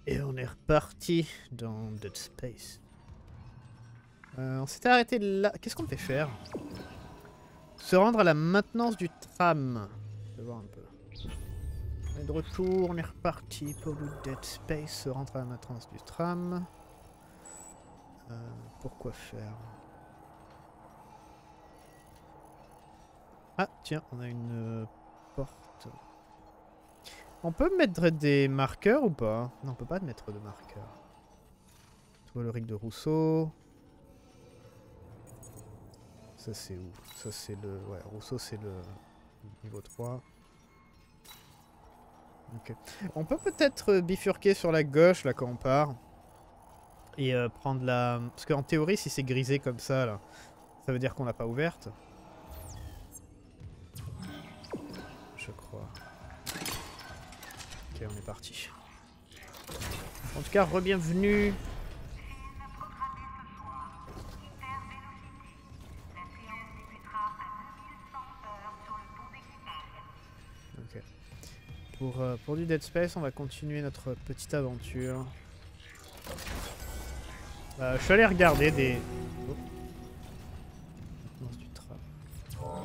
Et on est reparti dans Dead Space. On s'était arrêté là. Qu'est-ce qu'on devait faire? Se rendre à la maintenance du tram. Je vais voir un peu. On est de retour, on est reparti pour le Dead Space. Se rendre à la maintenance du tram. Pourquoi faire? Ah tiens, on a une porte. On peut mettre des marqueurs ou pas? Non, on peut pas mettre de marqueurs. Toi le rig de Rousseau. Ça c'est où? Ça c'est le... Ouais, Rousseau c'est le niveau 3. Ok. On peut peut-être bifurquer sur la gauche là quand on part. Et prendre la... Parce qu'en théorie si c'est grisé comme ça là, ça veut dire qu'on l'a pas ouverte. Je crois. Ok, on est parti. En tout cas, re-bienvenue. Ok. Pour du Dead Space, on va continuer notre petite aventure. Je suis allé regarder des... Oh. Du tram.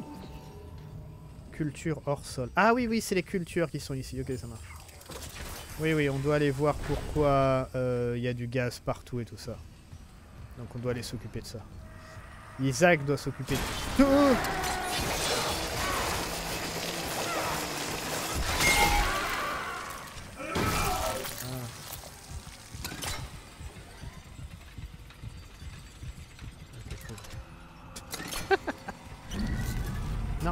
Culture hors sol. Ah oui, oui, c'est les cultures qui sont ici. Ok, ça marche. Oui, oui, on doit aller voir pourquoi il y a du gaz partout et tout ça. Donc on doit aller s'occuper de ça. Isaac doit s'occuper de tout. Non.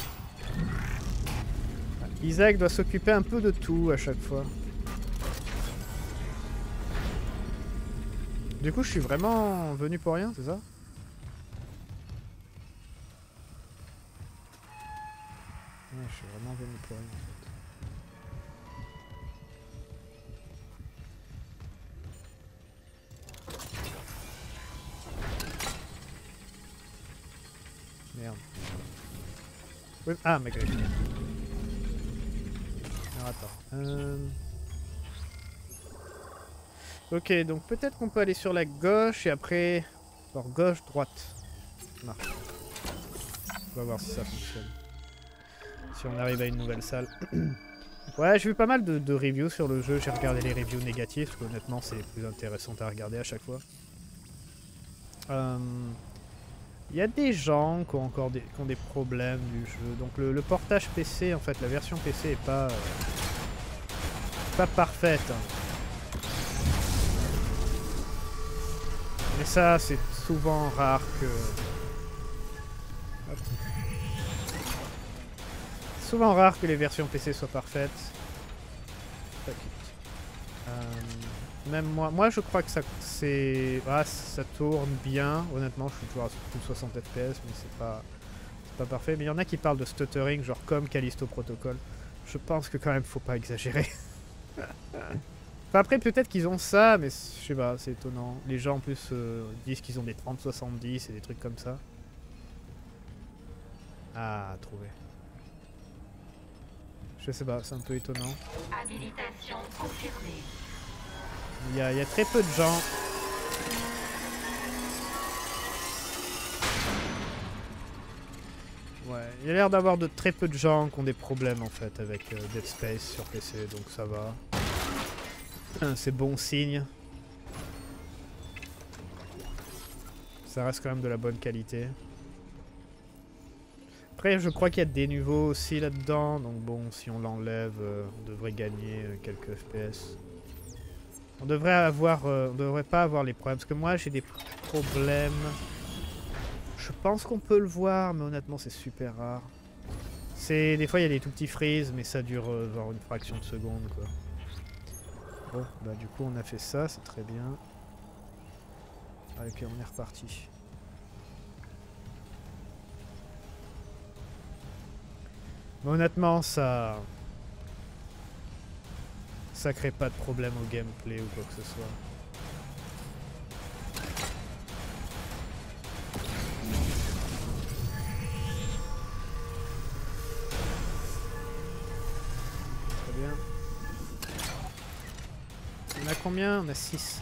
Isaac doit s'occuper un peu de tout à chaque fois. Du coup, je suis vraiment venu pour rien, c'est ça? Ouais, je suis vraiment venu pour rien en fait. Merde. Oui, ah, mais grave. Alors attends. Ok, donc peut-être qu'on peut aller sur la gauche et après... Alors gauche, droite. Ça marche. On va voir si ça fonctionne. Si on arrive à une nouvelle salle. Ouais, j'ai vu pas mal de reviews sur le jeu. J'ai regardé les reviews négatives, parce qu'honnêtement, c'est plus intéressant à regarder à chaque fois. Il y a des gens qui ont encore qui ont des problèmes du jeu. Donc le portage PC, en fait, la version PC est pas parfaite. Mais ça, c'est souvent rare que... Hop. Souvent rare que les versions PC soient parfaites. Même moi je crois que ça ça tourne bien. Honnêtement, je suis toujours à plus de 60 FPS, mais c'est pas parfait. Mais il y en a qui parlent de stuttering, genre comme Callisto Protocol. Je pense que quand même faut pas exagérer. Enfin, après peut-être qu'ils ont ça, mais je sais pas, c'est étonnant. Les gens en plus disent qu'ils ont des 3070 et des trucs comme ça. Ah, trouvé. Je sais pas, c'est un peu étonnant. Habilitation confirmée. Il y a très peu de gens. Ouais, il y a l'air d'avoir très peu de gens qui ont des problèmes en fait avec Dead Space sur PC, donc ça va. C'est bon signe. Ça reste quand même de la bonne qualité. Après, je crois qu'il y a des niveaux aussi là-dedans, donc bon, si on l'enlève, on devrait gagner quelques FPS. On devrait pas avoir les problèmes, parce que moi j'ai des problèmes. Je pense qu'on peut le voir, mais honnêtement c'est super rare. Des fois il y a des tout petits freeze, mais ça dure genre une fraction de seconde quoi. Bon, bah du coup on a fait ça, c'est très bien. Ok, on est reparti. Mais honnêtement ça crée pas de problème au gameplay ou quoi que ce soit. Très bien. On a combien? On a 6.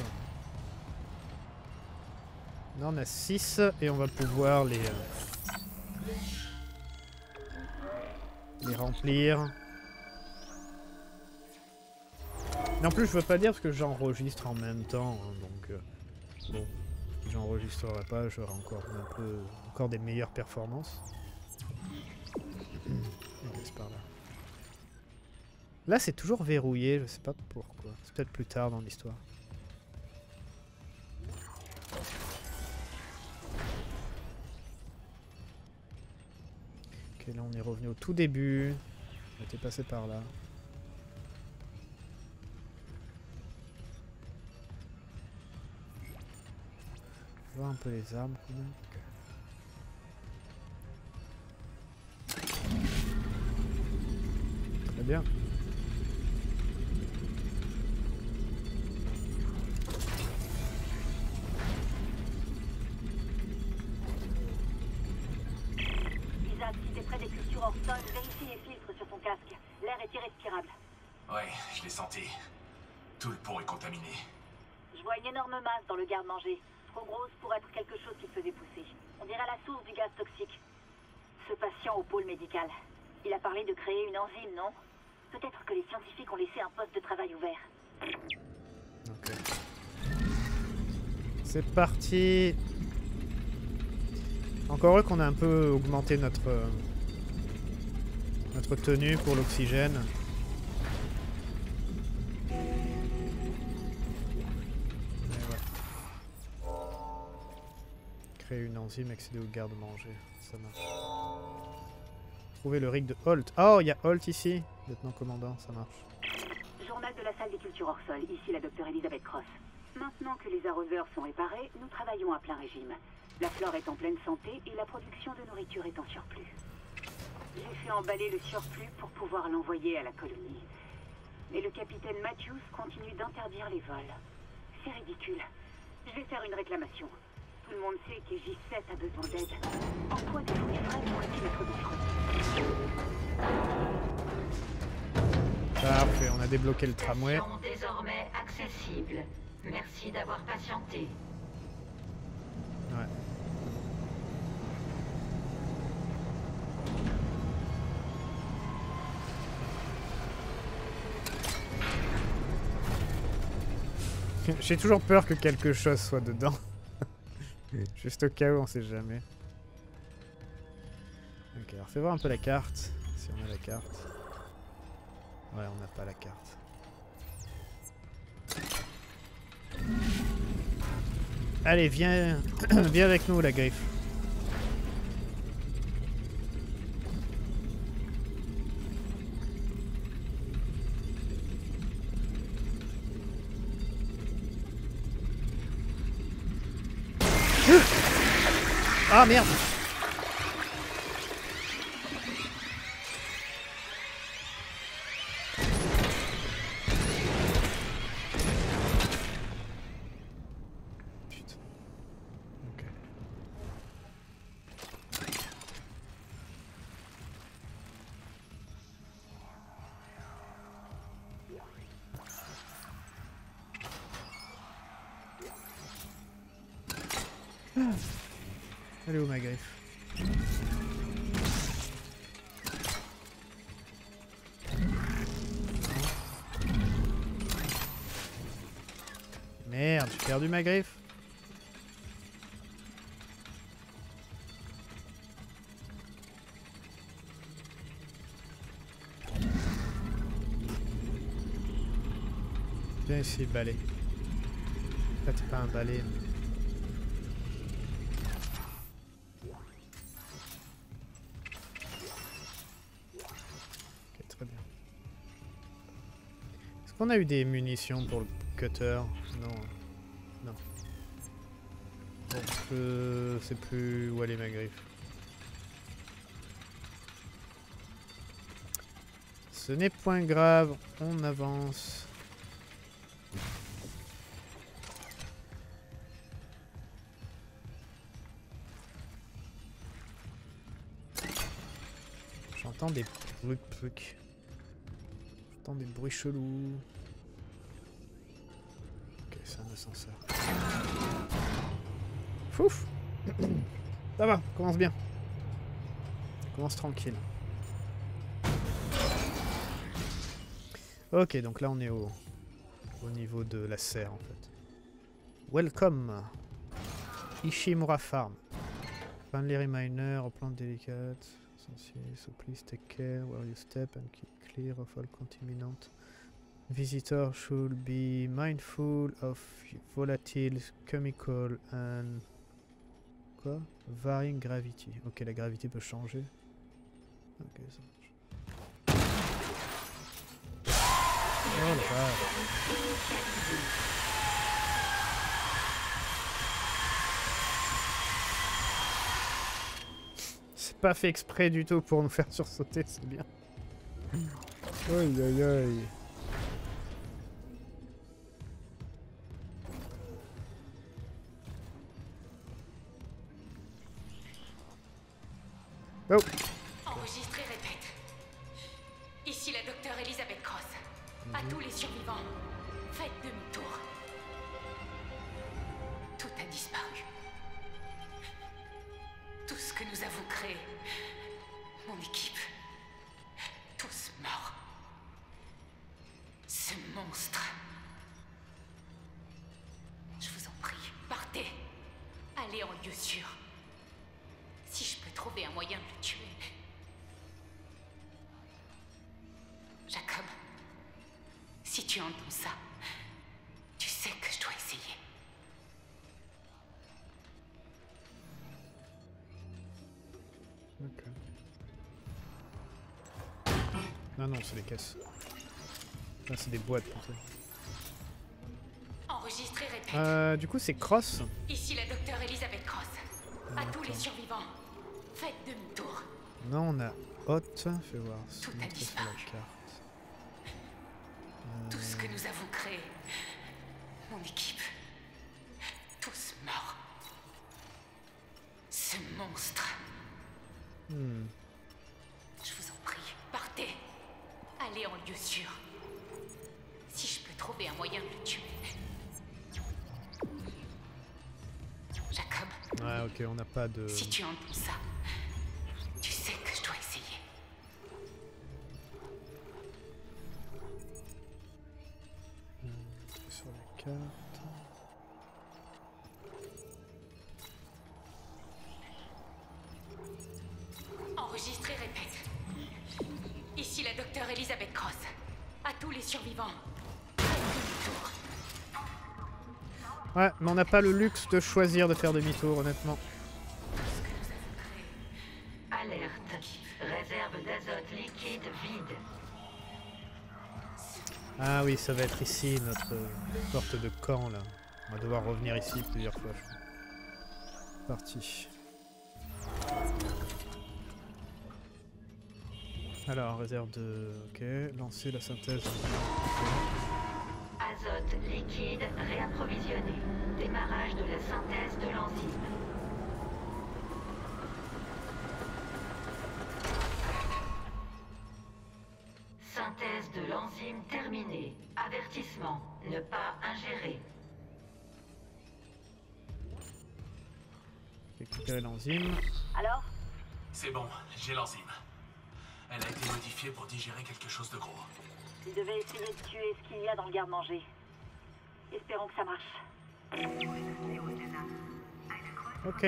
Non, on a 6 et on va pouvoir les remplir. Mais en plus, je veux pas dire parce que j'enregistre en même temps, hein, donc bon, si j'enregistrerai pas, j'aurai encore des meilleures performances. Ok, c'est par là. Là, c'est toujours verrouillé, je sais pas pourquoi. C'est peut-être plus tard dans l'histoire. Ok, là on est revenu au tout début. On était passé par là. Je vois un peu les arbres quand même. Très bien. Isaac, si t'es près des cultures hors sol, vérifie les filtres sur ton casque. L'air est irrespirable. Ouais, je l'ai senti. Tout le pont est contaminé. Je vois une énorme masse dans le garde-manger. Trop grosse pour être quelque chose qui te faisait pousser. On dirait la source du gaz toxique. Ce patient au pôle médical. Il a parlé de créer une enzyme, non? Peut-être que les scientifiques ont laissé un poste de travail ouvert. Ok. C'est parti. Encore heureux qu'on a un peu augmenté notre tenue pour l'oxygène. Créer une enzyme, accéder au garde-manger. Ça marche. Trouver le rig de Holt. Oh, il y a Holt ici. Lieutenant-commandant, ça marche. Journal de la salle des cultures hors sol. Ici la docteure Elisabeth Cross. Maintenant que les arroseurs sont réparés, nous travaillons à plein régime. La flore est en pleine santé et la production de nourriture est en surplus. J'ai fait emballer le surplus pour pouvoir l'envoyer à la colonie. Mais le capitaine Matthews continue d'interdire les vols. C'est ridicule. Je vais faire une réclamation. Tout le monde sait que J7 a besoin d'aide. En quoi des fruits frais pourraient-ils être de fruits? Parfait, on a débloqué le tramway. Station désormais accessible. Merci d'avoir patienté. Ouais. J'ai toujours peur que quelque chose soit dedans. Juste au cas où, on sait jamais. Ok, alors fais voir un peu la carte. Si on a la carte. Ouais, on n'a pas la carte. Allez, viens, viens avec nous, la griffe. Ah merde! Putain. Ok. Elle est où ma griffe? Merde, j'ai perdu ma griffe. Viens ici, balai. En fait, c'est pas un balai. Ok, très bien. Est-ce qu'on a eu des munitions pour le cutter? Non. Non. Bon, je sais plus où aller ma griffe. Ce n'est point grave, on avance. J'entends des trucs. J'entends des bruits chelous. c'est un ascenseur. Fouf. Ça va, on commence bien. On commence tranquille. Ok, donc là on est au niveau de la serre en fait. Welcome Ishimura Farm. Friendly reminder, plantes délicates. So please take care where you step and keep clear of all contaminants. Visitors should be mindful of volatile chemical and quoi? Varying gravity. Ok, la gravité peut changer. Ok, ça marche. Oh la vache. C'est pas fait exprès du tout pour nous faire sursauter, c'est bien. Aïe aïe aïe. Oh. Enregistré, répète. Ici la docteure Elizabeth Cross. À tous les survivants, faites demi-tour. Tout a disparu. Tout ce que nous avons créé, mon équipe, tous morts. Ce monstre. Je vous en prie, partez. Allez en lieu sûr. Si je peux trouver un moyen de le tuer. Jacob, si tu entends ça, tu sais que je dois essayer. Ok. Non, non, c'est les caisses. Là, c'est des boîtes plutôt. Enregistré, répète. Du coup, c'est Cross. Ici la docteure Elizabeth Cross. À tous les survivants, faites demi-tour. Non, on a Hot. Fais voir. Tout a Montrer sur disparu. la carte. Tout ce que nous avons créé, mon équipe, tous morts. Ce monstre. Je vous en prie, partez. Allez en lieu sûr. Si je peux trouver un moyen de le tuer. Jacob. Ouais, ok, on n'a pas de... Si tu entends ça, tu sais que je dois essayer. Sur la carte... Enregistré, répète. Ici la docteure Elizabeth Cross. À tous les survivants, faites demi-tour. Ouais, mais on n'a pas le luxe de choisir de faire demi-tour, honnêtement. Alerte. Réserve d'azote liquide vide. Ah oui, ça va être ici, notre porte de camp, là. On va devoir revenir ici plusieurs fois, je crois. Parti. Alors, réserve de... Ok, lancer la synthèse. Azote liquide réapprovisionné. Démarrage de la synthèse de l'enzyme. Synthèse de l'enzyme terminée. Avertissement. Ne pas ingérer. Récupérer l'enzyme. Alors? C'est bon, j'ai l'enzyme. Elle a été modifiée pour digérer quelque chose de gros. Il devait essayer de tuer ce qu'il y a dans le garde-manger. Espérons que ça marche. Ok.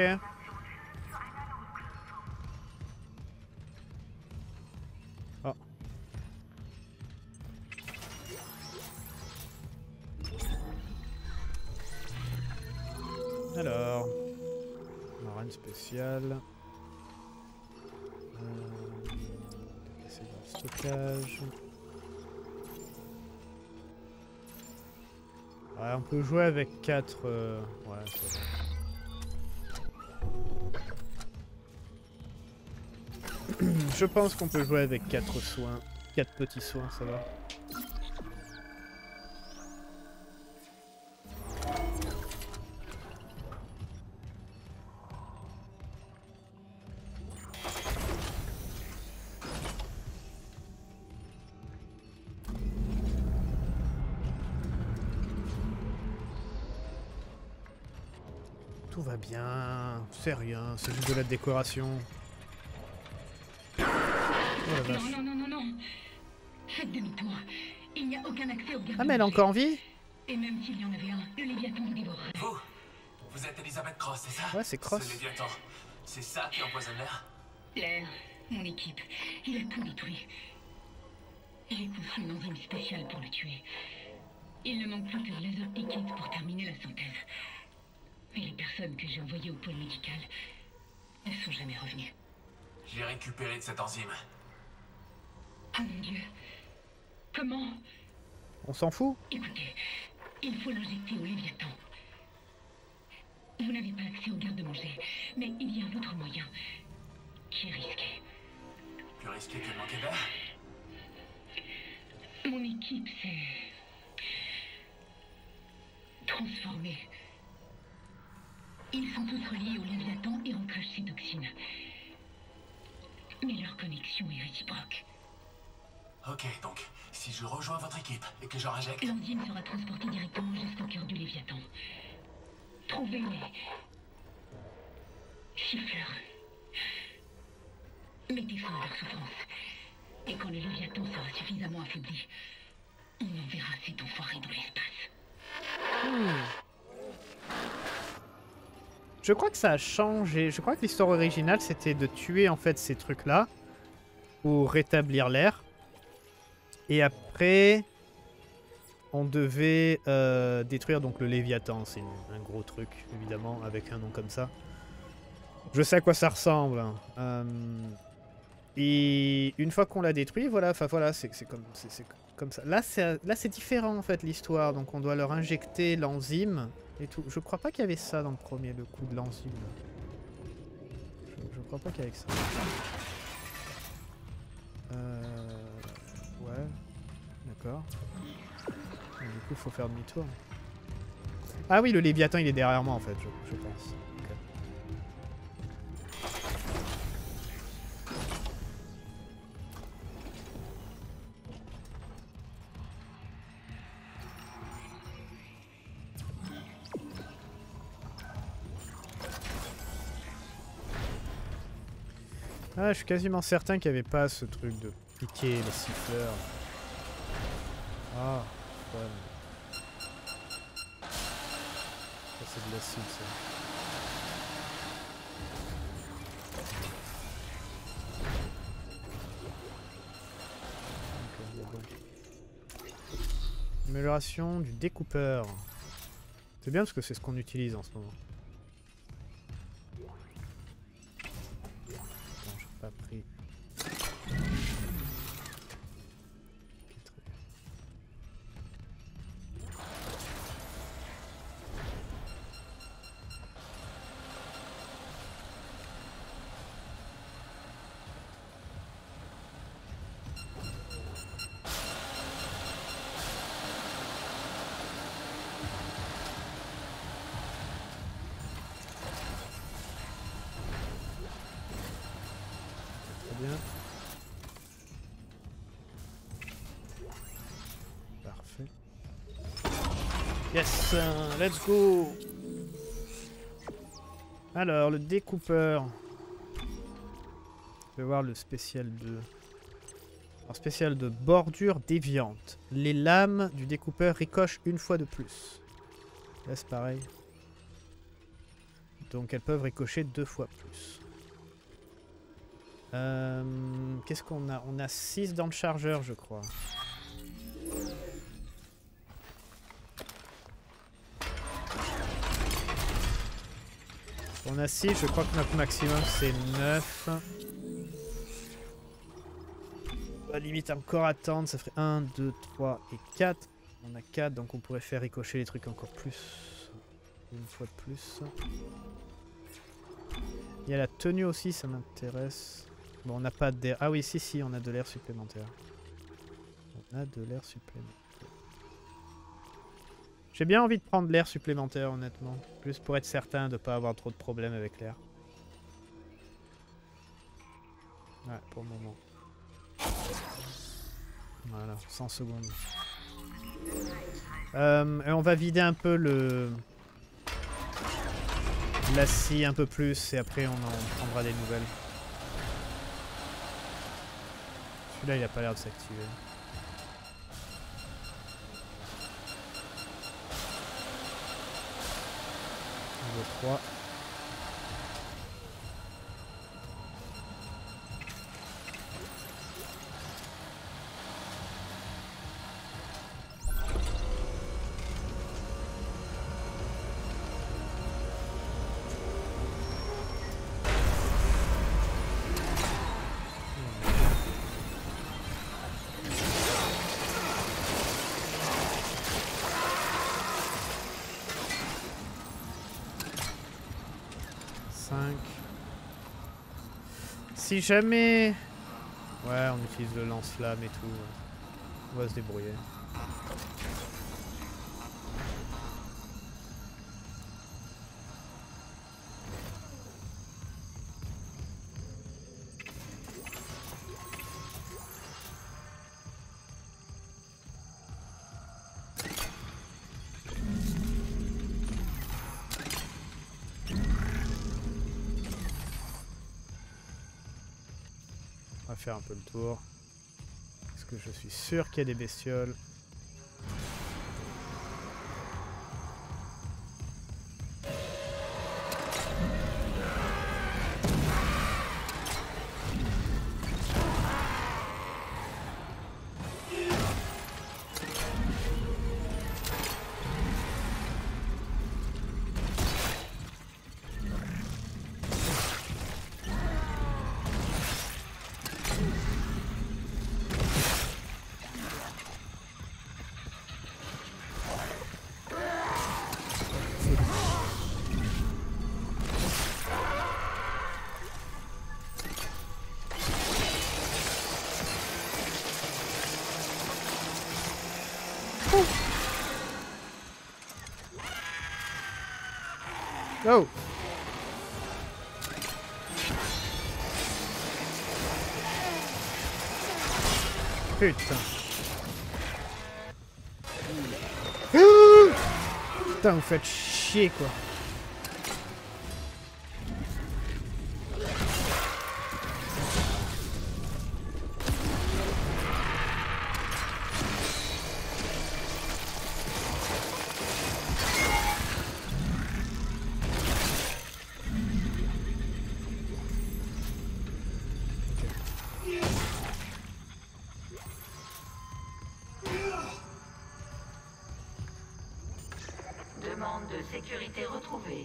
Oh. Alors, marine spéciale. Déplacer dans le stockage. Ouais, on peut jouer avec 4. Ouais, ça va. Je pense qu'on peut jouer avec 4 soins. 4 petits soins, ça va. Tout va bien. C'est rien. C'est juste de la décoration. Oh la vache. Non, non, non, non, non. Faites demi-tour. Il n'y a aucun accès au garde. Ah mais elle est encore en vie? Et même s'il y en avait un, le Léviathan vous dévorerait. Vous êtes Elizabeth Cross, c'est ça? Ouais, c'est Cross. Ce Léviathan. C'est ça qui empoisonne l'air? L'air, mon équipe, il a tout détruit. J'ai poussé une enzyme spéciale pour le tuer. Il ne manque plus que l'azote liquide pour terminer la synthèse. Mais les personnes que j'ai envoyées au pôle médical ne sont jamais revenues. J'ai récupéré de cette enzyme. Oh mon Dieu. Comment? On s'en fout? Écoutez, il faut l'injecter au Léviathan. Vous n'avez pas accès au garde-manger, mais il y a un autre moyen qui est risqué. Plus risqué que de manquer d'air? Mon équipe s'est transformée. Ils sont tous reliés au Léviathan et recrachent ses toxines. Mais leur connexion est réciproque. Ok, donc, si je rejoins votre équipe et que j'en injecte... L'enzyme sera transportée directement jusqu'au cœur du Léviathan. Trouvez les chiffreurs. Mettez fin à leur souffrance. Et quand le Léviathan sera suffisamment affaibli, on enverra cet enfoiré dans l'espace. Je crois que ça a changé. Je crois que l'histoire originale, c'était de tuer en fait ces trucs-là pour rétablir l'air. Et après, on devait détruire donc le Léviathan. C'est un gros truc, évidemment, avec un nom comme ça. Je sais à quoi ça ressemble. Hein. Et une fois qu'on l'a détruit, voilà, enfin voilà, c'est comme ça. Là, c'est différent en fait l'histoire. Donc on doit leur injecter l'enzyme et tout. Je crois pas qu'il y avait ça dans le premier, le coup de l'enzyme. Je crois pas qu'il y avait ça. Ouais, d'accord. Du coup, il faut faire demi-tour. Ah oui, le Léviathan, il est derrière moi en fait, je pense. Okay. Ah, je suis quasiment certain qu'il n'y avait pas ce truc de piquer les siffleurs. Ah, ouais. Ça c'est de l'acide ça. Okay, bon. Amélioration du découpeur. C'est bien parce que c'est ce qu'on utilise en ce moment. Pas pris. Bien. Parfait. Yes, let's go. Alors, le découpeur. Je vais voir le spécial de... Alors, spécial de bordure déviante. Les lames du découpeur ricochent une fois de plus. Là, c'est pareil. Donc, elles peuvent ricocher 2 fois plus. Qu'est-ce qu'on a? On a 6 dans le chargeur, je crois. On a 6, je crois que notre maximum c'est 9. On va limite encore attendre, ça ferait 1, 2, 3 et 4. On a 4, donc on pourrait faire ricocher les trucs encore plus. Une fois de plus. Il y a la tenue aussi, ça m'intéresse. Bon, on n'a pas d'air. Ah oui, si, on a de l'air supplémentaire. On a de l'air supplémentaire. J'ai bien envie de prendre l'air supplémentaire, honnêtement. Juste pour être certain de ne pas avoir trop de problèmes avec l'air. Ouais, pour le moment. Voilà, 100 secondes. Et on va vider un peu la scie un peu plus et après on en prendra des nouvelles. Celui-là il a pas l'air de s'activer. Niveau 3. Si jamais... Ouais, on utilise le lance-flamme et tout. On va se débrouiller. On va faire un peu le tour. Parce que je suis sûr qu'il y a des bestioles. Oh! Putain. Putain, vous faites chier quoi. Demande de sécurité retrouvée.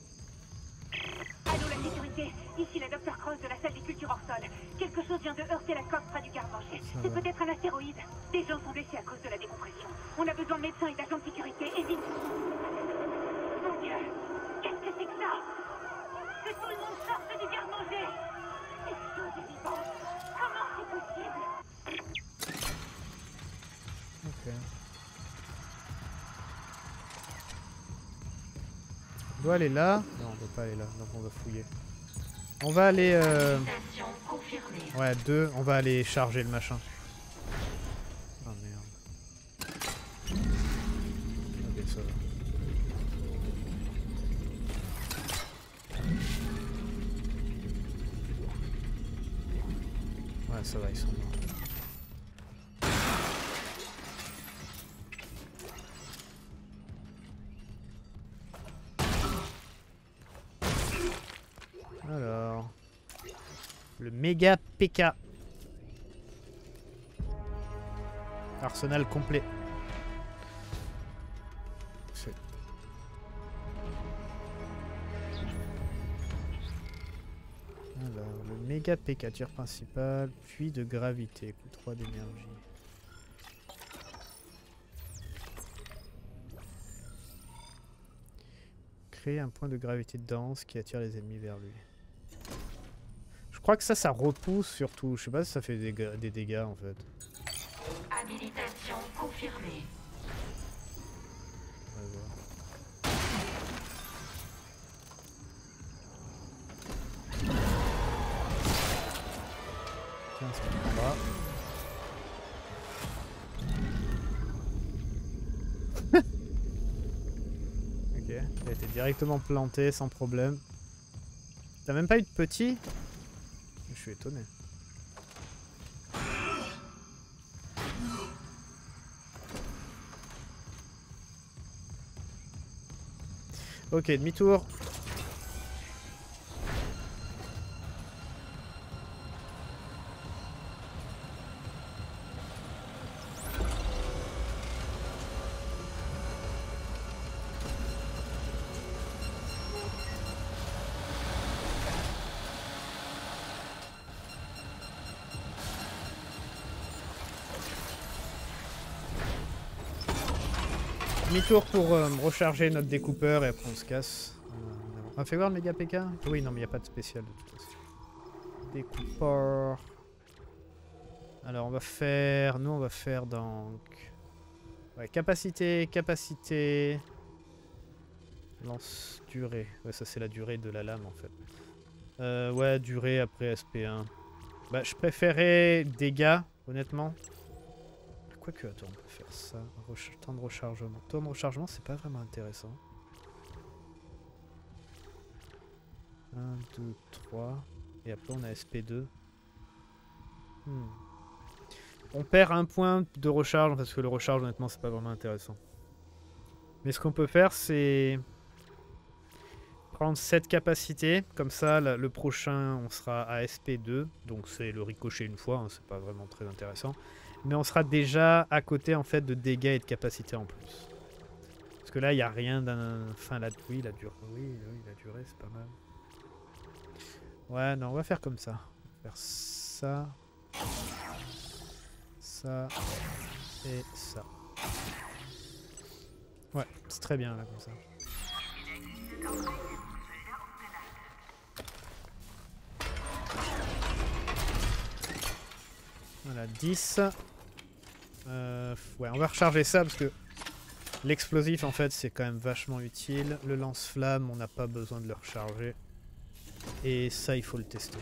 Allô, la sécurité. Ici la Dr. Cross de la salle des cultures hors sol. Quelque chose vient de heurter la coque près du garde-manger. C'est peut-être un astéroïde. Des gens sont blessés à cause de la décompression. On a besoin de médecins et d'agents de sécurité. Et vite. Mon Dieu. Qu'est-ce que c'est que ça? Que tout le monde sorte du garde-manger. Cette chose est vivante. Comment c'est possible? Ok. On doit aller là. Non, on ne peut pas aller là, donc on va fouiller. On va aller... Station confirmée. Ouais, 2. On va aller charger le machin. Oh merde. Ok, ça va. Ouais, ça va, ils sont morts. Alors, le méga PK. Arsenal complet. Alors, le méga PK, tir principal, puis de gravité, coût 3 d'énergie. Créer un point de gravité dense qui attire les ennemis vers lui. Je crois que ça repousse surtout. Je sais pas si ça fait des dégâts en fait. Habilitation confirmée. On va voir. Tiens, ça me prendra. Ok. Il a été directement planté sans problème. T'as même pas eu de petit? Je suis étonné. Ok, demi-tour. Demi-tour pour recharger notre découpeur et après on se casse. On a fait voir le méga PK? Oui, non, mais il n'y a pas de spécial de toute façon. Découpeur. Alors on va faire... Nous on va faire donc... Ouais, capacité, capacité... Lance durée. Ouais, ça c'est la durée de la lame en fait. Ouais, durée après SP1. Bah, je préférais dégâts, honnêtement. Quoique, attends, on peut faire ça. Temps de rechargement. Temps de rechargement, c'est pas vraiment intéressant. 1, 2, 3. Et après, on a SP2. On perd un point de recharge parce que le recharge, honnêtement, c'est pas vraiment intéressant. Mais ce qu'on peut faire, c'est prendre cette capacité. Comme ça, le prochain, on sera à SP2. Donc, c'est le ricochet une fois. Hein, c'est pas vraiment très intéressant. Mais on sera déjà à côté en fait de dégâts et de capacité en plus. Parce que là, il n'y a rien d'un... Enfin, oui, la durée, c'est pas mal. Ouais, non, on va faire comme ça. On va faire ça. Ça. Et ça. Ouais, c'est très bien là, comme ça. Voilà, 10. Ouais, on va recharger ça parce que l'explosif en fait c'est quand même vachement utile. Le lance-flamme, on n'a pas besoin de le recharger. Et ça, il faut le tester.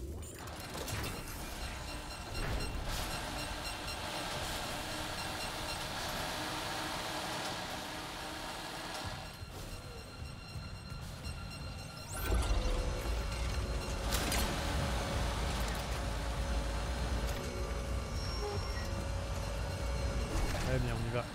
Très bien, on y va.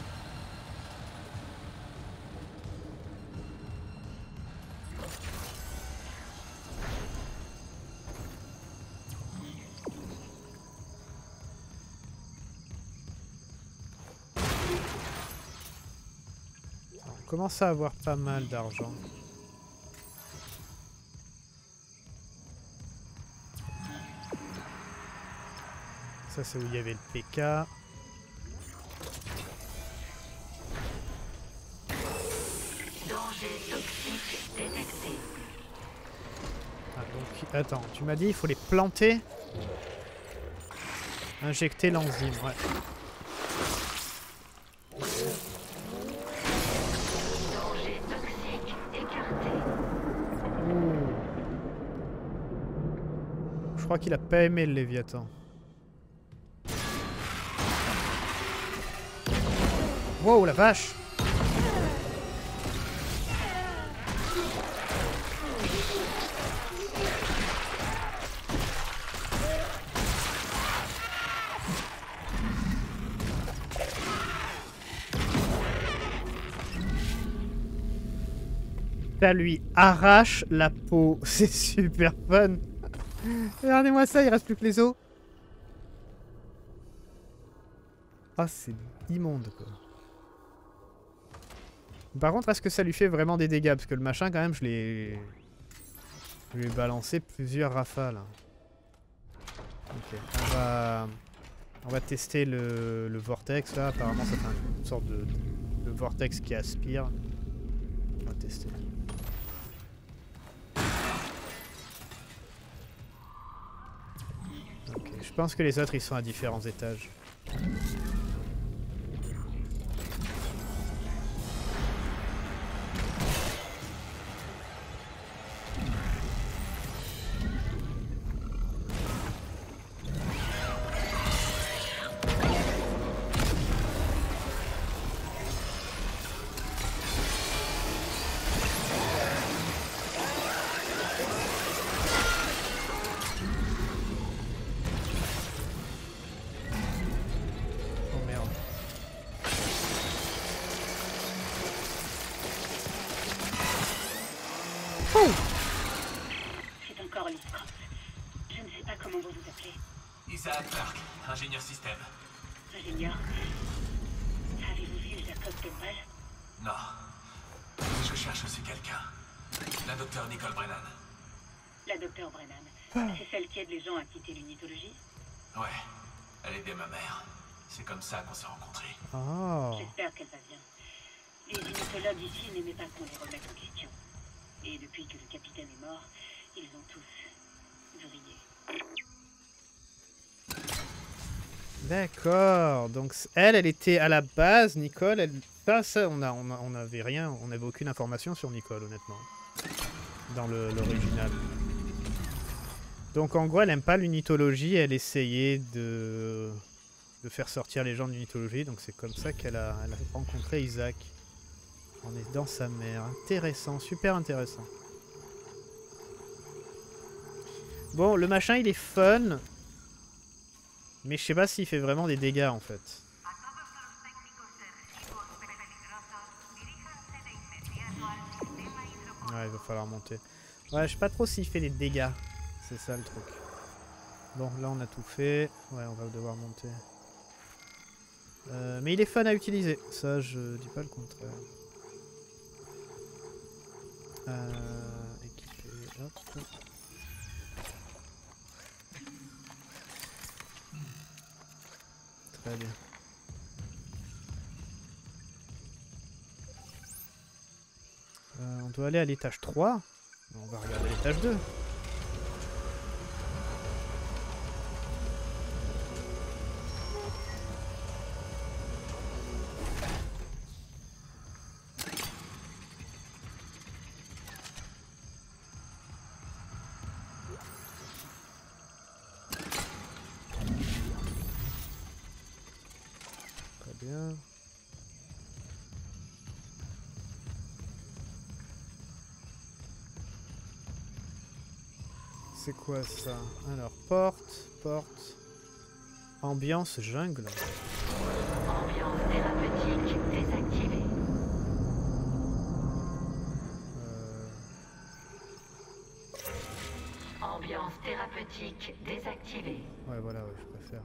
On commence à avoir pas mal d'argent. Ça, c'est où il y avait le PK. Ah, donc, attends, tu m'as dit il faut les planter. Injecter l'enzyme, ouais. Je crois qu'il a pas aimé le Léviathan. Wow, la vache! Ça lui arrache la peau. C'est super fun. Regardez-moi ça, il reste plus que les os. Ah, c'est immonde, quoi. Par contre, est-ce que ça lui fait vraiment des dégâts? Parce que le machin, quand même, je l'ai balancé plusieurs rafales. Ok, on va tester le vortex, là. Apparemment, ça fait une sorte de vortex qui aspire. On va tester. Ok, je pense que les autres, ils sont à différents étages. Oh! C'est encore Liz Cross. Je ne sais pas comment vous vous appelez. Isaac Clarke, ingénieur système. Ingénieur. Avez-vous vu Jacob Temple? Non. Je cherche aussi quelqu'un. La docteure Nicole Brennan. La docteure Brennan. C'est celle qui aide les gens à quitter l'unitologie? Ouais. Elle aidait ma mère. C'est comme ça qu'on s'est rencontrés. Oh. J'espère qu'elle va bien. Les unitologues ici n'aimaient pas qu'on les remette en question. Et depuis que le capitaine est mort, ils ont tous vrillé. D'accord. Donc elle était à la base, Nicole. Ça, on avait rien, on n'avait aucune information sur Nicole, honnêtement, dans l'original. Donc en gros, elle aime pas l'unitologie. Elle essayait de faire sortir les gens de l'unitologie. Donc c'est comme ça qu'elle a rencontré Isaac. En aidant sa mère. Intéressant, super intéressant. Bon, le machin il est fun. Mais je sais pas s'il fait vraiment des dégâts en fait. Ouais, il va falloir monter. Ouais, je sais pas trop s'il fait des dégâts. C'est ça le truc. Bon, là on a tout fait. Ouais, on va devoir monter. Mais il est fun à utiliser. Ça, je dis pas le contraire. Équiper, hop. Très bien. On doit aller à l'étage 3. On va regarder l'étage 2. Bien. C'est quoi ça? Alors, porte. Ambiance jungle. Ambiance thérapeutique désactivée. Ambiance thérapeutique désactivée. Ouais, voilà, ouais, je préfère.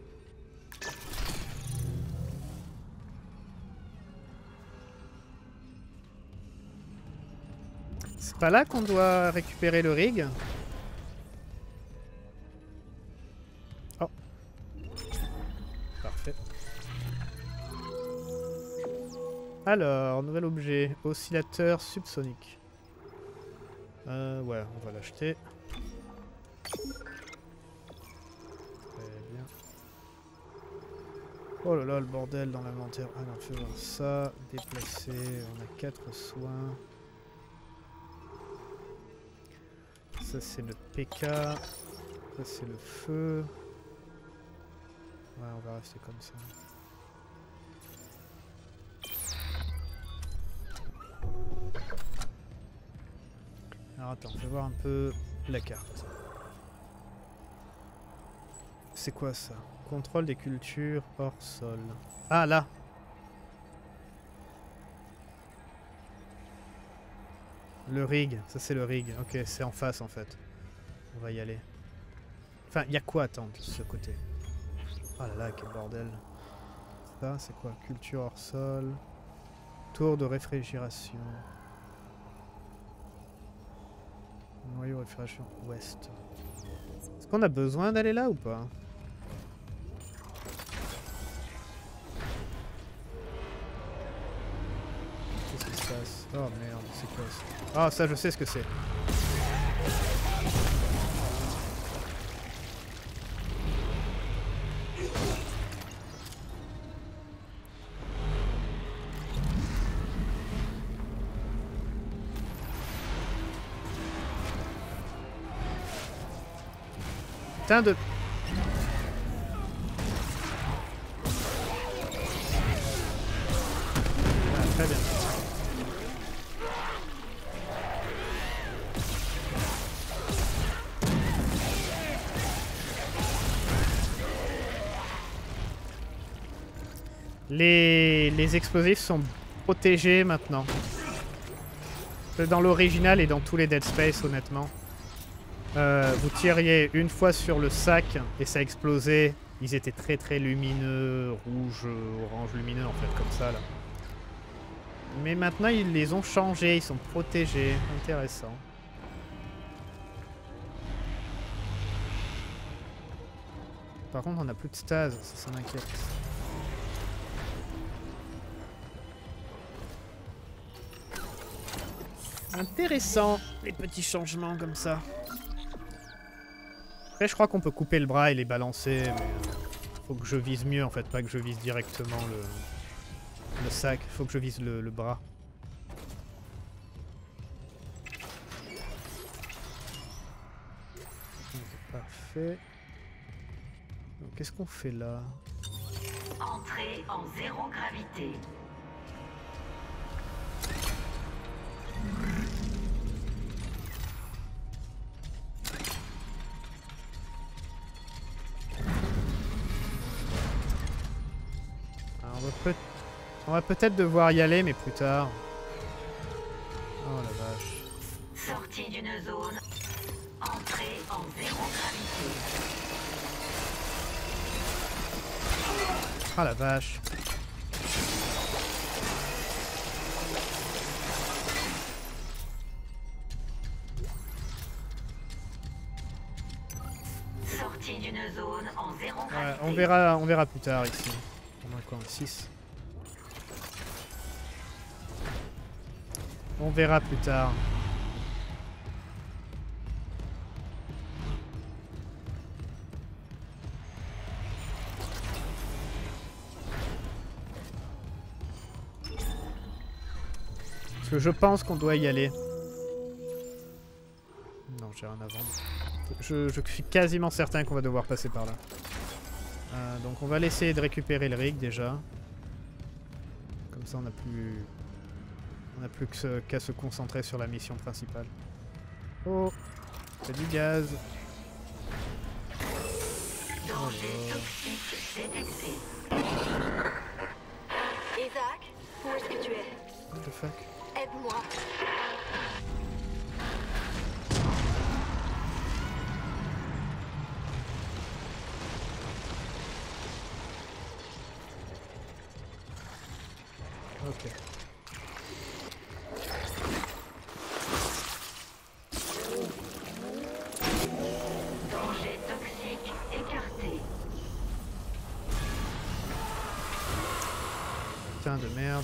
C'est pas là qu'on doit récupérer le rig? Oh. Parfait. Alors, nouvel objet. Oscillateur subsonique. Ouais, on va l'acheter. Très bien. Oh là là, le bordel dans l'inventaire. Ah non, fais voir ça. Déplacer. On a 4 soins. Ça c'est le PK, ça c'est le feu. Ouais, on va rester comme ça. Alors attends, je vais voir un peu la carte. C'est quoi ça? Contrôle des cultures hors sol. Ah là! Le rig, ça c'est le rig. Ok, c'est en face en fait. On va y aller. Enfin, il y a quoi à attendre de ce côté? Oh là là, quel bordel. Ça, c'est quoi? Culture hors sol. Tour de réfrigération. Noyau réfrigération ouest. Est-ce qu'on a besoin d'aller là ou pas? Qu'est-ce qui se passe? Oh merde, c'est quoi ça? Ah, ça je sais ce que c'est. Putain de... Ah, très bien. Les explosifs sont protégés maintenant. Dans l'original et dans tous les Dead Space, honnêtement. Vous tiriez une fois sur le sac et ça explosait. Ils étaient très très lumineux, rouge, orange lumineux en fait, comme ça là. Mais maintenant ils les ont changés, ils sont protégés. Intéressant. Par contre on a plus de stase, ça m'inquiète. Intéressant, les petits changements comme ça. Après je crois qu'on peut couper le bras et les balancer, mais faut que je vise mieux en fait, pas que je vise directement le sac, faut que je vise le bras. Okay, parfait. Qu'est-ce qu'on fait là? Entrée en zéro gravité. On va peut-être devoir y aller, mais plus tard. Oh la vache. Sortie d'une zone. Entrée en zéro gravité. Ah la vache. Sortie d'une zone en zéro gravité. Ouais, on verra plus tard ici. On a quoi, 6. On verra plus tard. Parce que je pense qu'on doit y aller. Non, j'ai rien à vendre. Je suis quasiment certain qu'on va devoir passer par là. Donc on va essayer de récupérer le rig déjà. Comme ça on n'a plus qu'à se concentrer sur la mission principale. Oh, c'est du gaz. Danger toxique détecté. Isaac, où est-ce que tu es? What the fuck? Aide-moi. Ok. Danger toxique écarté. Putain de merde.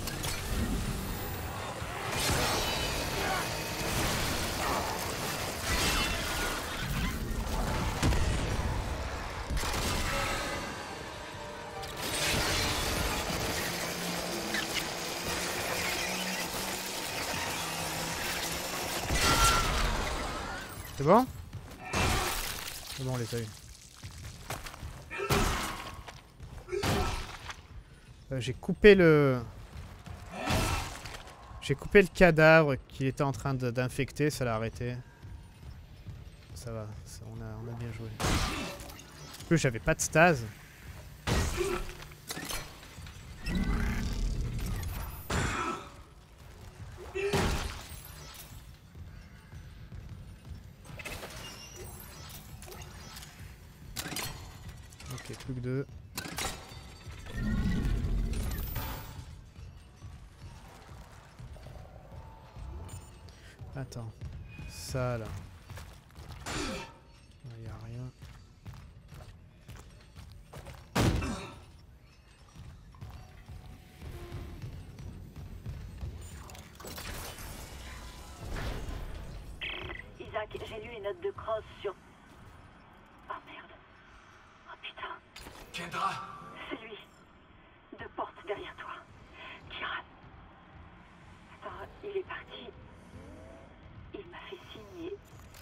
C'est bon? C'est bon, on les a eu. J'ai coupé le cadavre qu'il était en train d'infecter, ça l'a arrêté. Ça va, on a bien joué. En plus, j'avais pas de stase. Ok, plus que 2. Attends, ça là. Il n'y a rien. Isaac, j'ai lu les notes de Cross sur... Oh merde. Oh putain. Kendra, C'est lui. 2 portes derrière toi. Kieran. Attends, il est parti. Il m'a fait signer.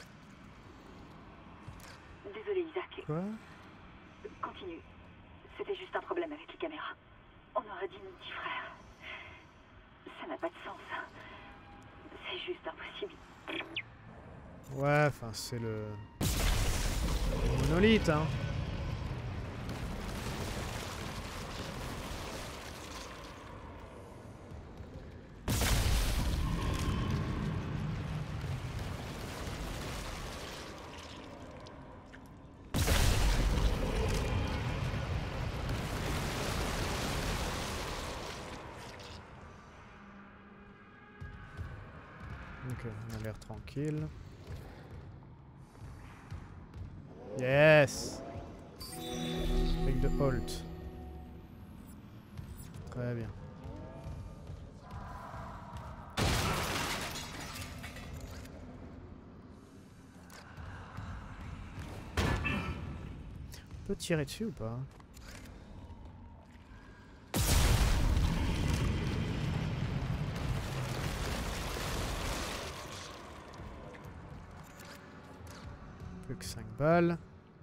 Désolé, Isaac. Quoi? Continue. C'était juste un problème avec les caméras. On aurait dit mon petit frère. Ça n'a pas de sens. C'est juste impossible. Ouais, enfin c'est le monolithe, hein. Ok, on a l'air tranquille. Yes! Avec de Holt. Très bien. On peut tirer dessus ou pas? Plus que 5 balles.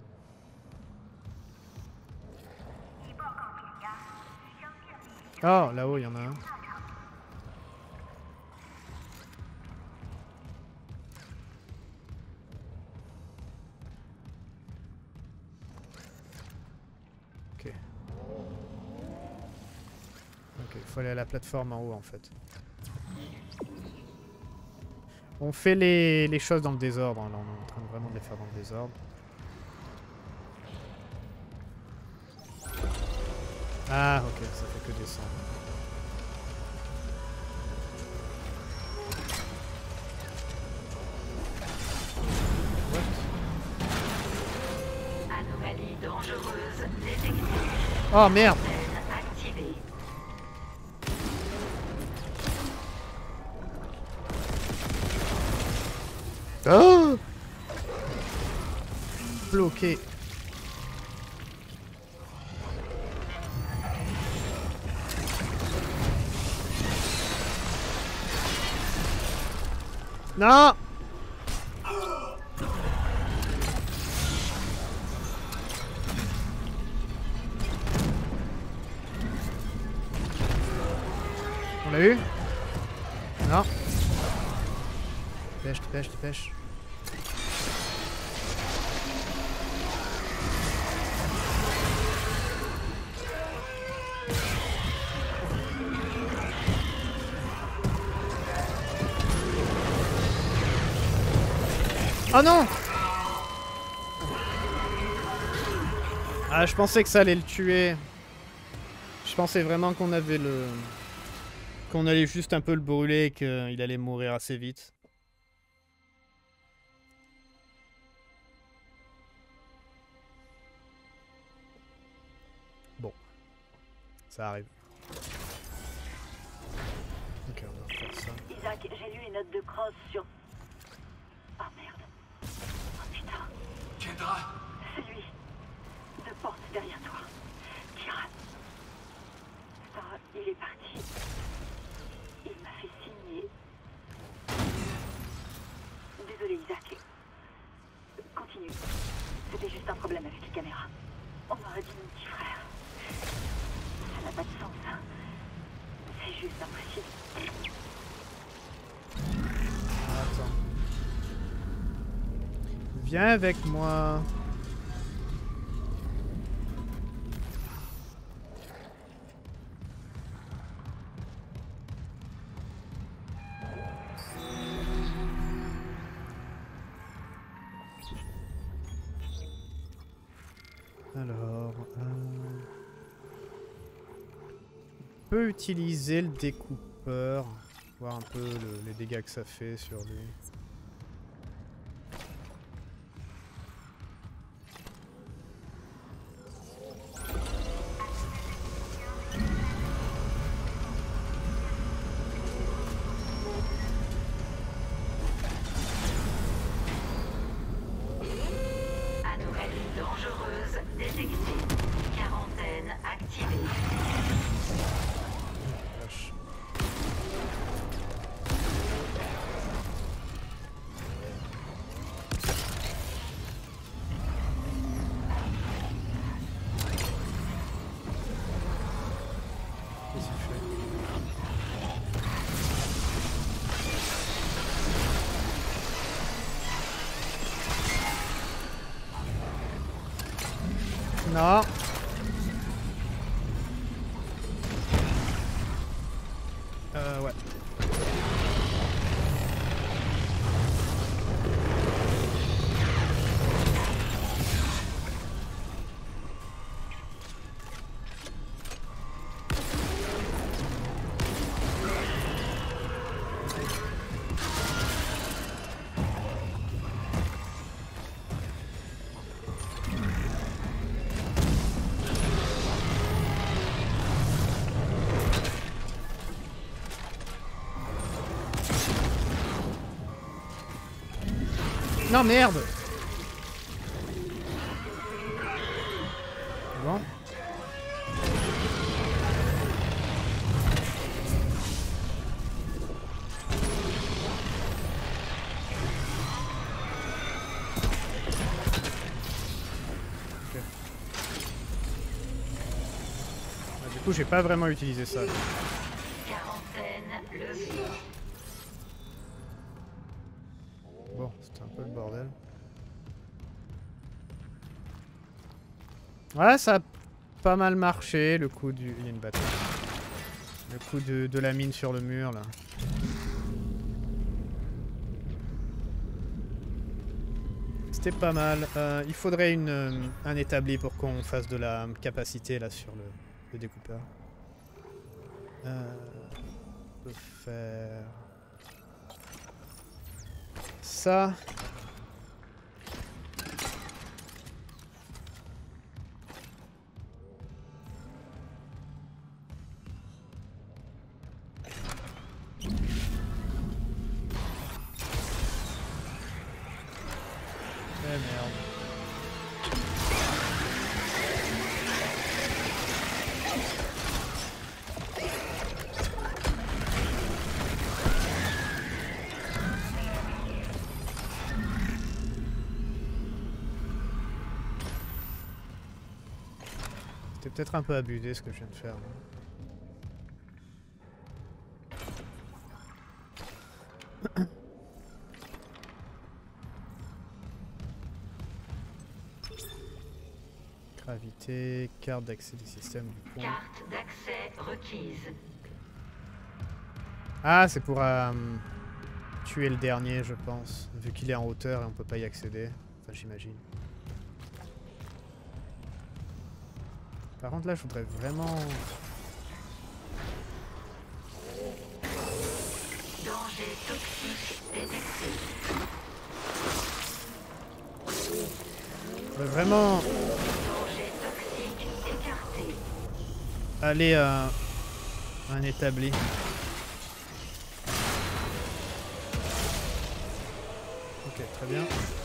Oh, là-haut, il y en a un. Ok. Ok, il faut aller à la plateforme en haut, en fait. On fait les choses dans le désordre, hein. Là, on est en train de vraiment de les faire dans le désordre. Ah, ok, ça fait que descendre. Anomalie dangereuse détectée. Oh merde! Activée. Oh! Bloqué. Non! On l'a eu? Non. Dépêche, dépêche, dépêche. Oh non! Ah, je pensais que ça allait le tuer. Je pensais vraiment qu'on avait le... qu'on allait juste un peu le brûler et qu'il allait mourir assez vite. Bon. Ça arrive. Ok, on va refaire ça. Isaac, j'ai lu les notes de Cross sur... Oh merde. Oh putain. Kendra, C'est lui. Deux portes derrière toi. Kieran. Ah, il est parti. Il m'a fait signer. Désolé, Isaac. Continue. C'était juste un problème avec les caméras. On aurait dit mon petit frère. Ça n'a pas de sens, hein. C'est juste impossible. Attends. Viens avec moi. Alors, on peut utiliser le découpeur, voir un peu les dégâts que ça fait sur lui. Anomalie dangereuse détectée. Quarantaine activée. Vache. Qu'est-ce qu'il fait? Non. Ouais. Non, merde. Bon. Du coup, j'ai pas vraiment utilisé ça. Quarantaine levée. Bon, c'était un peu le bordel. Ouais, ça a pas mal marché, le coup du... Il y a une bataille. Le coup de la mine sur le mur, là. C'était pas mal. Il faudrait un établi pour qu'on fasse de la capacité, là, sur le découpeur. On peut faire... ça. Eh merde. C'était peut-être un peu abusé ce que je viens de faire. Gravité, carte d'accès du système du pont. Carte d'accès requise. Ah, c'est pour tuer le dernier, je pense. Vu qu'il est en hauteur et on peut pas y accéder. Enfin, j'imagine. Par contre, là, je voudrais vraiment... Danger toxique détecté. Je voudrais vraiment Danger toxique écarté. aller à un établi. Ok, très bien.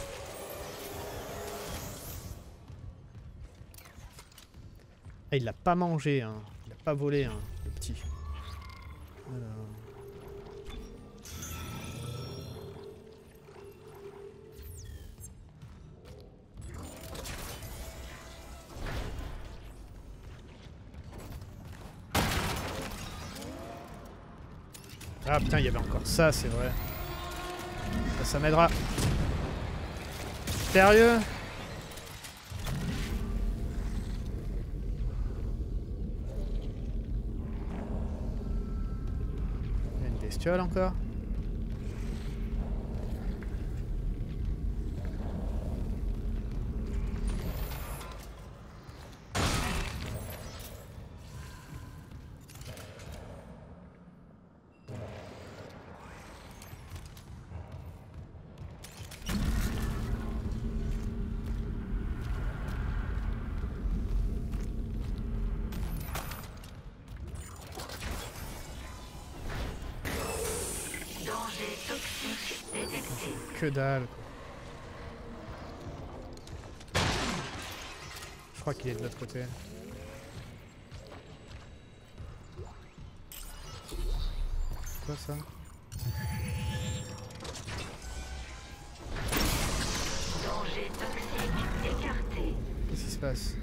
Ah, il l'a pas mangé, hein. Il l'a pas volé, hein, le petit. Alors... Ah putain, il y avait encore ça, c'est vrai. Ça m'aidera. Sérieux? Il y a une bestiole encore? Que dalle, quoi. Je crois qu'il est de l'autre côté. C'est quoi ça? Danger toxique écarté. Qu'est-ce qui se passe?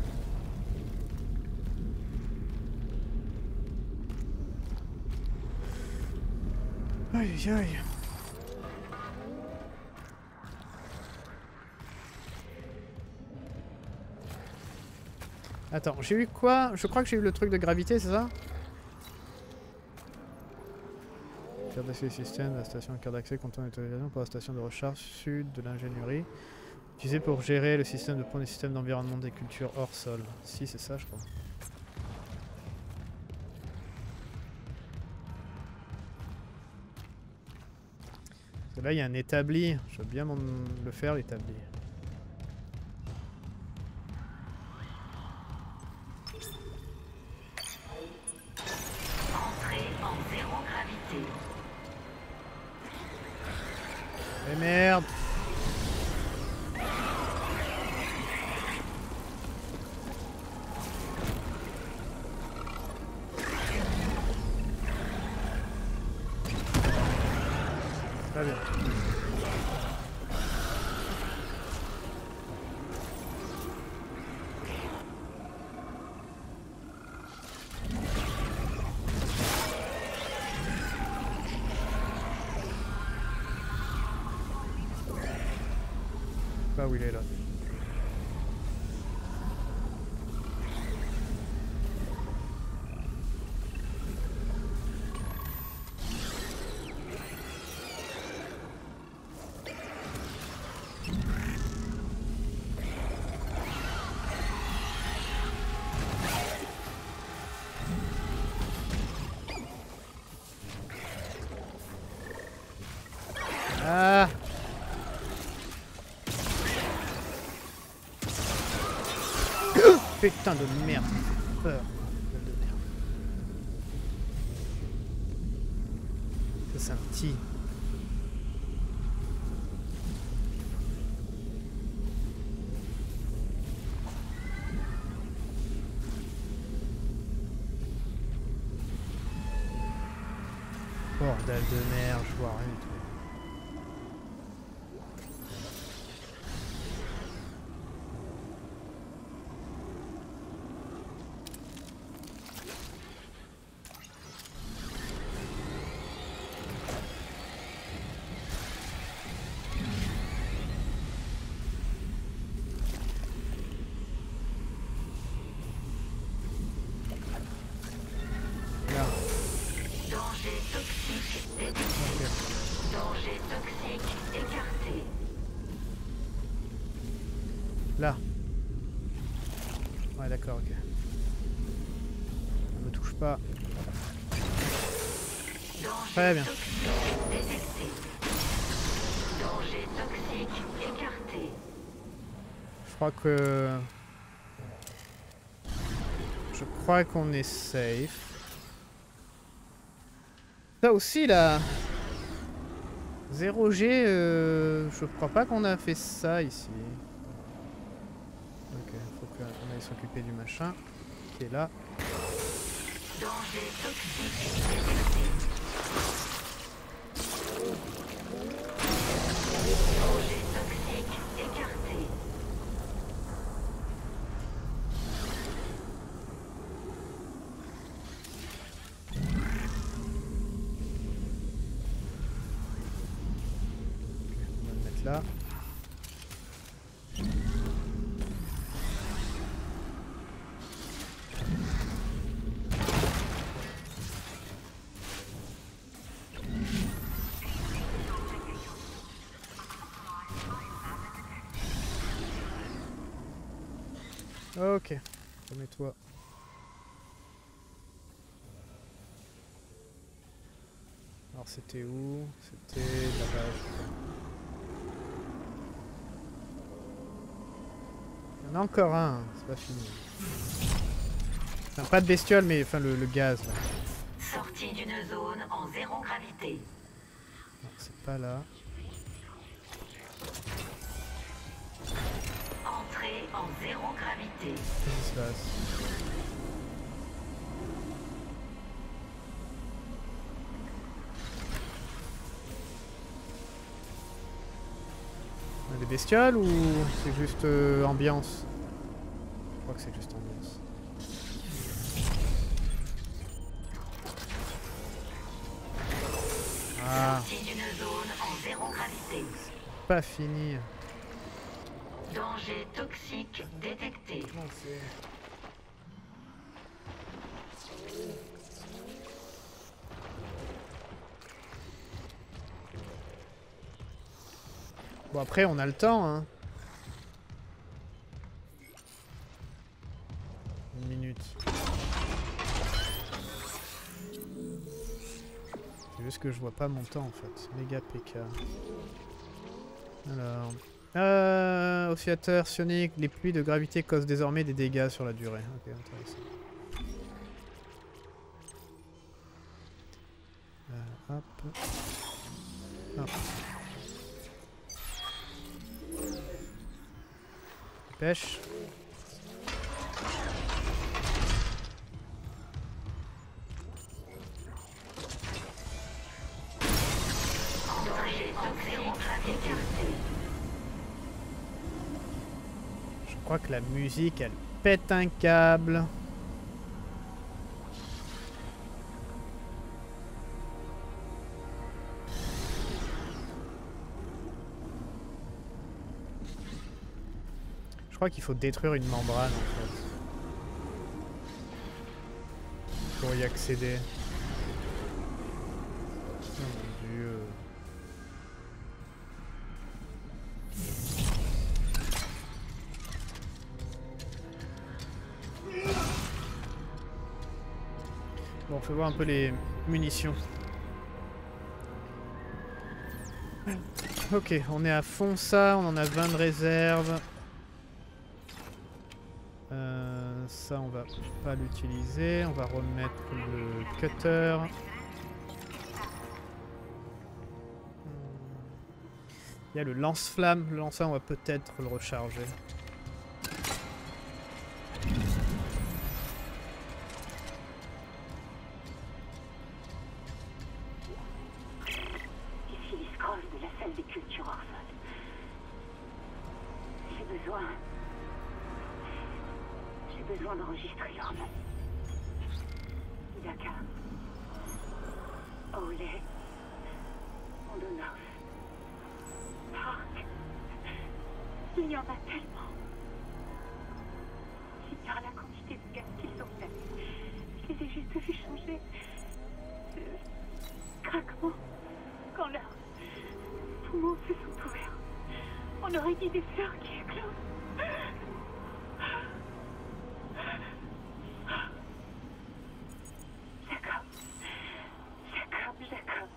Aïe aïe aïe. Attends, j'ai eu quoi? Je crois que j'ai eu le truc de gravité, c'est ça? Carte d'accès système, la station carte d'accès contenant l'autorisation pour la station de recharge sud de l'ingénierie. Utilisée pour gérer le système de pont des systèmes d'environnement des cultures hors sol. Si, c'est ça, je crois. Parce que là, il y a un établi. Je veux bien le faire, l'établi. En zéro gravité. Mais merde! Très bien. Pas où il est là. Ah! Putain de merde, ça fait peur. Gueule de merde. Ça c'est un petit. Bordel de merde, je vois rien du tout. Danger toxique détecté. Danger toxique écarté. Là. Ouais d'accord, ok. Ne me touche pas. Très bien. Détecté. Danger toxique écarté. Je crois que... Je crois qu'on est safe. Ça aussi là... 0G, je crois pas qu'on a fait ça ici. Ok, faut qu'on aille s'occuper du machin qui est là. Danger toxique détecté. Danger toxique écarté. On va le mettre là. Ok, remets-toi. Alors c'était où? C'était là-bas. Il y en a encore un, c'est pas fini. Enfin, pas de bestiole, mais enfin le gaz là. Sortie d'une zone en zéro gravité. Non, c'est pas là. Entrée en zéro gravité. Qu'est-ce qui se passe? On a des bestioles ou c'est juste ambiance? Je crois que c'est juste ambiance. Ah, Sortie d'une zone en zéro gravité. pas fini. Danger toxique détecté. Comment c'est? Bon après on a le temps hein. Une minute. C'est juste que je vois pas mon temps en fait. Méga PK. Alors. Oscillateur sionique, les pluies de gravité causent désormais des dégâts sur la durée. Ok, intéressant. Hop. Hop. Pêche. Danger toxiques écartés. Je crois que la musique, elle pète un câble. Je crois qu'il faut détruire une membrane en fait. Pour y accéder. Oh mon dieu. Bon, on fait voir un peu les munitions. Ok, on est à fond ça, on en a 20 de réserve. Ça, on va pas l'utiliser. On va remettre le cutter. Il y a le lance-flamme. Le lance-flamme, on va peut-être le recharger. Ici les scrolls de la salle des cultures hors sol. J'ai besoin d'enregistrer leur nom. Hidaka. Oleh. Ondonov. Park. Il y en a tellement. J'ignore la quantité de gaz qu'ils ont fait. Je les ai juste vus changer. Craquement. Quand leurs poumons se sont ouverts. On aurait dit des fleurs qui éclosent. Jacob.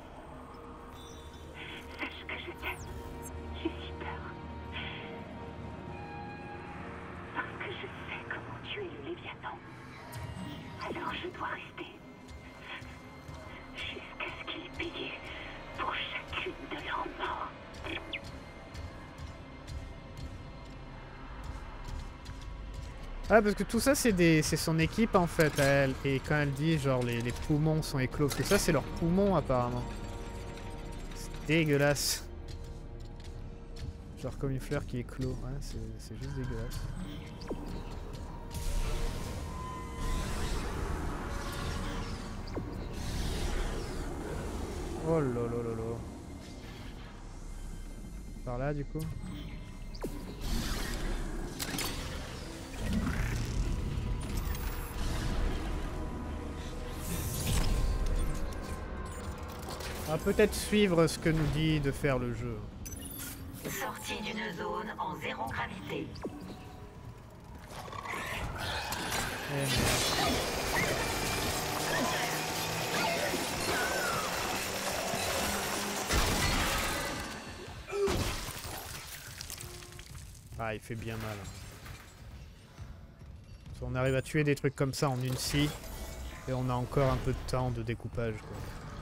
Sache que je t'aime. J'ai si peur. Parce que je sais comment tuer le Léviathan. Alors je dois rester. Jusqu'à ce qu'il ait payé pour chacune de leurs morts. Ah, parce que tout ça, c'est son équipe en fait, à elle. Et quand elle dit, genre, les poumons sont éclos, parce que ça, c'est leurs poumons apparemment. C'est dégueulasse. Genre comme une fleur qui éclot. Ouais, c'est juste dégueulasse. Oh là là là là. Par là, du coup. On va peut-être suivre ce que nous dit de faire le jeu. Sortie d'une zone en zéro gravité. Eh merde. Ah, il fait bien mal. Si on arrive à tuer des trucs comme ça en une scie, et on a encore un peu de temps de découpage, quoi.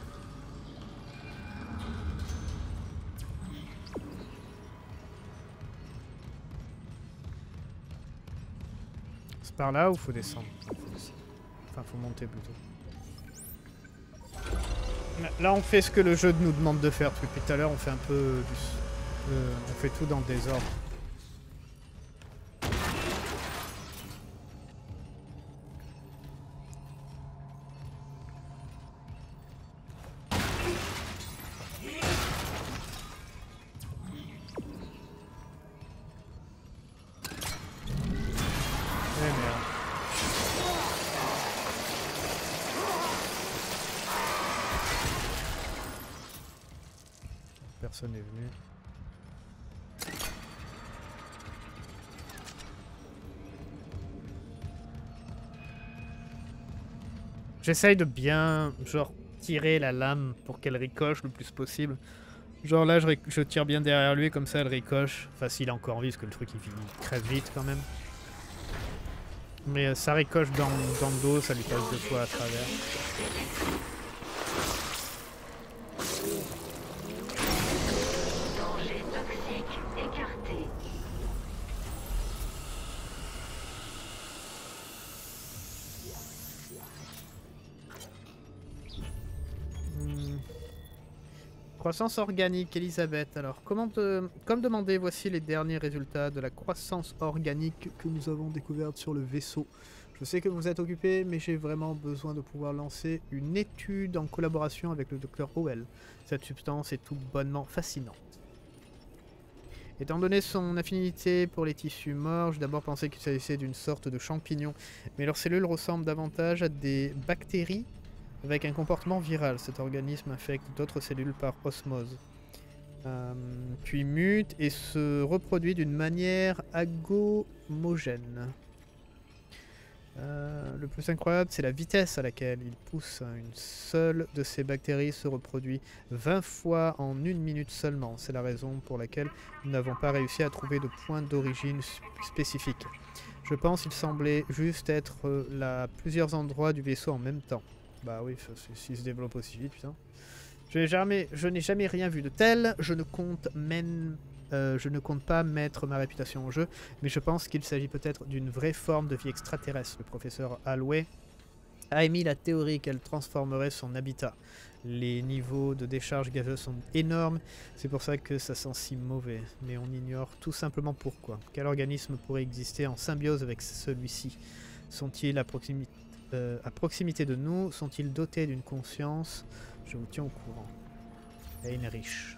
Par là ou faut descendre? Enfin, faut monter plutôt. Là, on fait ce que le jeu nous demande de faire. Depuis tout à l'heure, on fait un peu... on fait tout dans le désordre. Personne n'est venu. J'essaye de bien, genre, tirer la lame pour qu'elle ricoche le plus possible. Genre là, je tire bien derrière lui, comme ça elle ricoche. Enfin, s'il est encore en vie, parce que le truc il crève vite quand même. Mais ça ricoche dans le dos, ça lui passe 2 fois à travers. Danger toxique écarté. Croissance organique, Elisabeth. Alors, comme demandé, voici les derniers résultats de la croissance organique que nous avons découverte sur le vaisseau. Je sais que vous êtes occupé, mais j'ai vraiment besoin de pouvoir lancer une étude en collaboration avec le Dr Howell. Cette substance est tout bonnement fascinante. Étant donné son affinité pour les tissus morts, j'ai d'abord pensé qu'il s'agissait d'une sorte de champignon, mais leurs cellules ressemblent davantage à des bactéries avec un comportement viral. Cet organisme infecte d'autres cellules par osmose, puis mute et se reproduit d'une manière agomogène. Le plus incroyable, c'est la vitesse à laquelle il pousse. Une seule de ces bactéries se reproduit 20 fois en 1 minute seulement. C'est la raison pour laquelle nous n'avons pas réussi à trouver de point d'origine spécifique. Je pense qu'il semblait juste être là à plusieurs endroits du vaisseau en même temps. Bah oui, s'il se développe aussi vite, putain. Je n'ai jamais rien vu de tel. Je ne compte pas mettre ma réputation en jeu, mais je pense qu'il s'agit peut-être d'une vraie forme de vie extraterrestre. Le professeur Hallway a émis la théorie qu'elle transformerait son habitat. Les niveaux de décharge gazeuse sont énormes, c'est pour ça que ça sent si mauvais. Mais on ignore tout simplement pourquoi. Quel organisme pourrait exister en symbiose avec celui-ci? Sont-ils à proximité de nous? Sont-ils dotés d'une conscience? Je vous tiens au courant. Heinrich.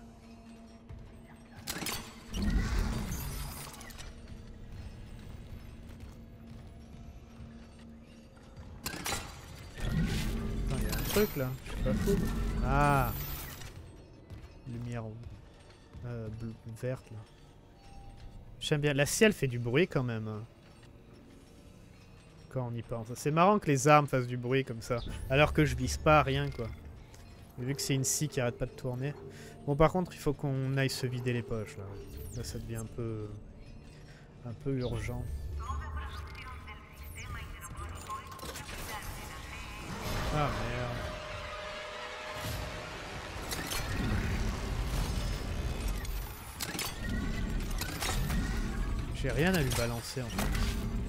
Attends, il y a un truc là, je suis pas fou. Ah, lumière verte là. J'aime bien. La ciel fait du bruit quand même. Quand on y pense. C'est marrant que les armes fassent du bruit comme ça. Alors que je vise pas rien quoi. Vu que c'est une scie qui arrête pas de tourner. Bon par contre il faut qu'on aille se vider les poches là. Là ça devient un peu urgent. Ah merde. J'ai rien à lui balancer en fait.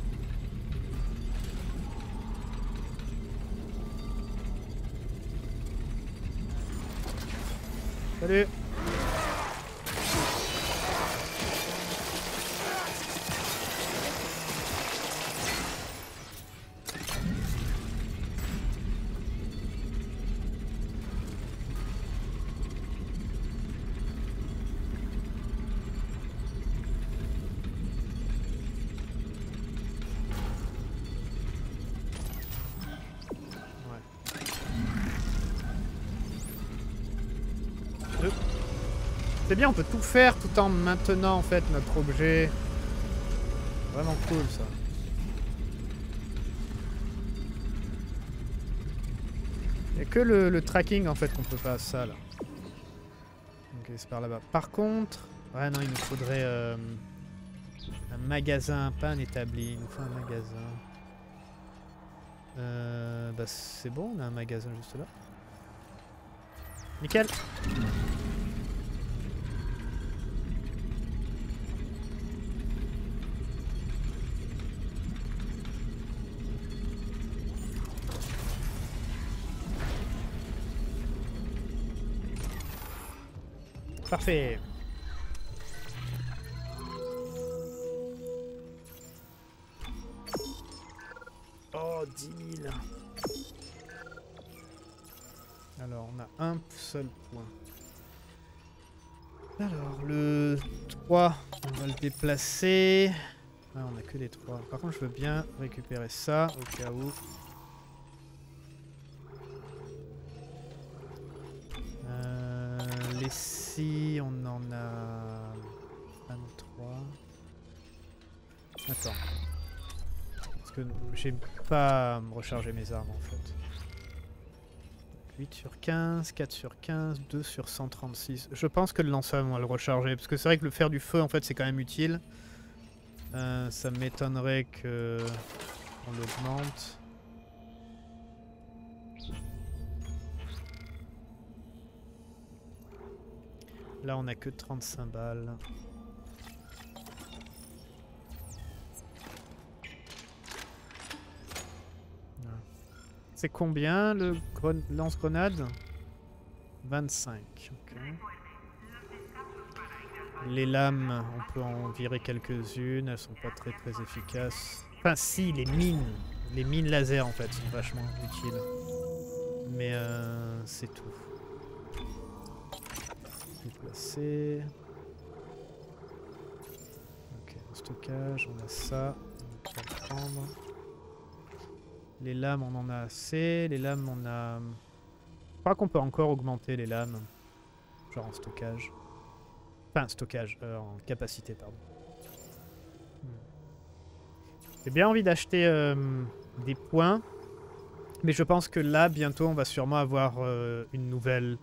Salut. C'est bien, on peut tout faire tout en maintenant en fait notre objet. Vraiment cool ça. Il n'y a que le tracking en fait qu'on peut pas ça là. Ok, c'est par là-bas. Par contre, ouais non, il nous faudrait un magasin, pas un établi. Il nous faut un magasin. Bah c'est bon, on a un magasin juste là. Nickel. Parfait. Oh, 10 000. Alors, on a un seul point. Alors, le 3, on va le déplacer. Ah, on a que les 3. Par contre, je veux bien récupérer ça, au cas où. Les scies, on en a 23. Attends. Parce que j'ai pas à me recharger mes armes en fait. 8 sur 15, 4 sur 15, 2 sur 136. Je pense que le lanceur on va le recharger. Parce que c'est vrai que le faire du feu en fait c'est quand même utile. Ça m'étonnerait que on l'augmente. Là on a que 35 balles. C'est combien le lance-grenade? 25. Ok. Les lames, on peut en virer quelques-unes. Elles sont pas très efficaces. Enfin si, les mines. Les mines laser en fait sont vachement utiles. Mais c'est tout. Déplacer. Ok, stockage, on a ça. On va le prendre. Les lames, on en a assez. Les lames, on a... Je crois qu'on peut encore augmenter les lames. Genre en stockage. Enfin, stockage, en capacité, pardon. J'ai bien envie d'acheter des points. Mais je pense que là, bientôt, on va sûrement avoir une nouvelle...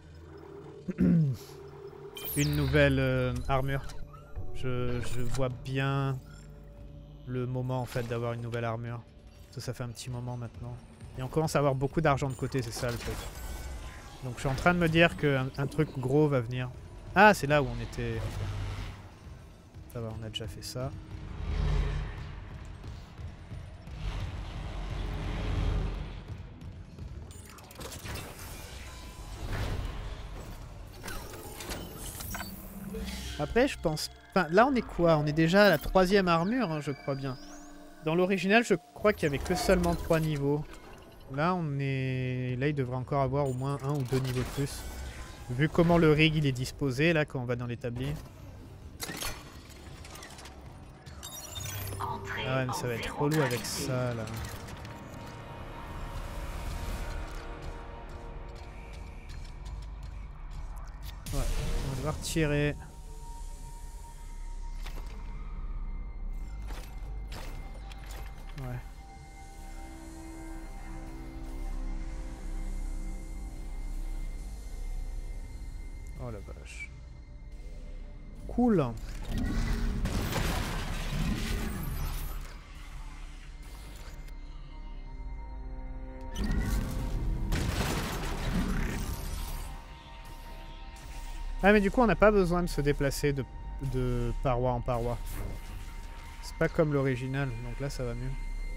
une nouvelle armure. Je vois bien le moment, en fait, d'avoir une nouvelle armure. Ça fait un petit moment, maintenant. Et on commence à avoir beaucoup d'argent de côté, c'est ça, le truc. Donc, je suis en train de me dire qu'un truc gros va venir. Ah, c'est là où on était... Ça va, on a déjà fait ça. Après, je pense... Enfin, là, on est quoi? On est déjà à la 3e armure, hein, je crois bien. Dans l'original, je crois qu'il y avait que seulement 3 niveaux. Là, on est... Là, il devrait encore avoir au moins 1 ou 2 niveaux de plus. Vu comment le rig il est disposé, là, quand on va dans l'établi. Ah ouais, mais ça va être relou avec ça, là. Ouais, on va devoir tirer. Ouais. Oh la vache. Cool. Ah mais du coup on n'a pas besoin de se déplacer de paroi en paroi. C'est pas comme l'original, donc là ça va mieux.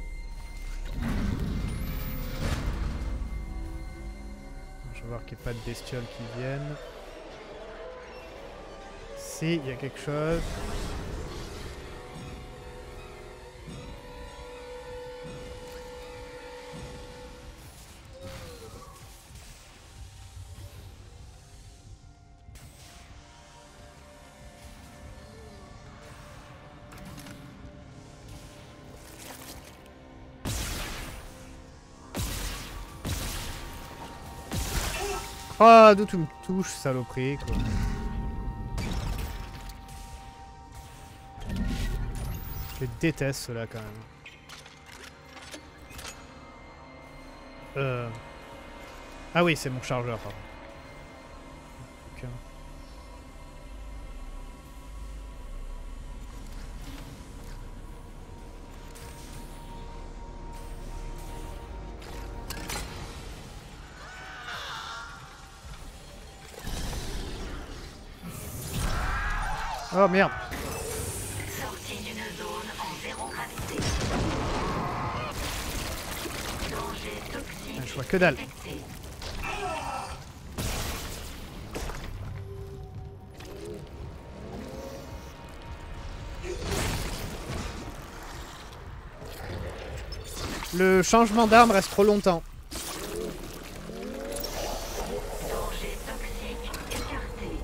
Je vais voir qu'il n'y ait pas de bestioles qui viennent. Si, il y a quelque chose. Oh, d'où tu me touches, saloperie, quoi. Je déteste cela quand même. Ah oui, c'est mon chargeur, pardon. Okay. Oh merde. Sortie d'une zone en zéro gravité. Danger toxique. Je vois que dalle. Détecté. Le changement d'arme reste trop longtemps. Danger toxique écarté.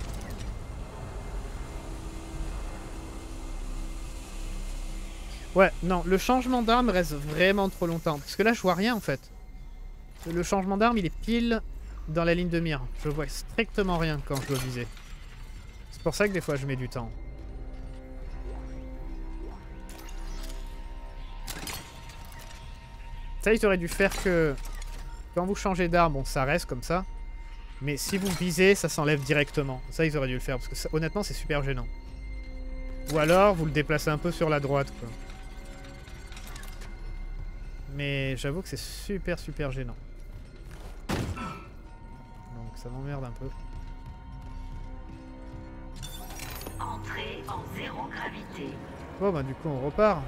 Ouais, non, le changement d'arme reste vraiment trop longtemps. Parce que là, je vois rien, en fait. Le changement d'arme, il est pile dans la ligne de mire. Je vois strictement rien quand je dois viser. C'est pour ça que des fois, je mets du temps. Ça, ils auraient dû faire que... Quand vous changez d'arme, bon, ça reste comme ça. Mais si vous visez, ça s'enlève directement. Ça, ils auraient dû le faire. Parce que ça, honnêtement, c'est super gênant. Ou alors, vous le déplacez un peu sur la droite, quoi. Mais j'avoue que c'est super gênant. Donc ça m'emmerde un peu. Entrée en zéro gravité. Bon bah du coup on repart.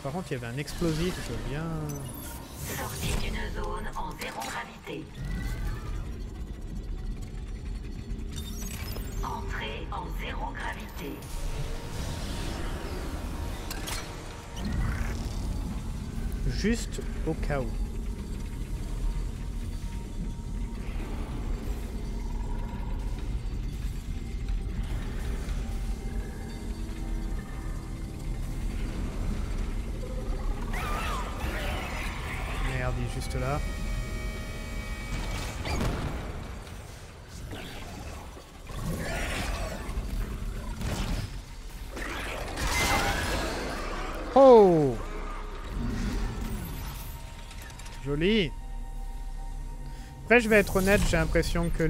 Par contre, il y avait un explosif, je veux bien... Sortie d'une zone en zéro gravité. Entrée en zéro gravité. Juste au cas où. Merde, il est juste là. Oh! Joli. Après, je vais être honnête, j'ai l'impression que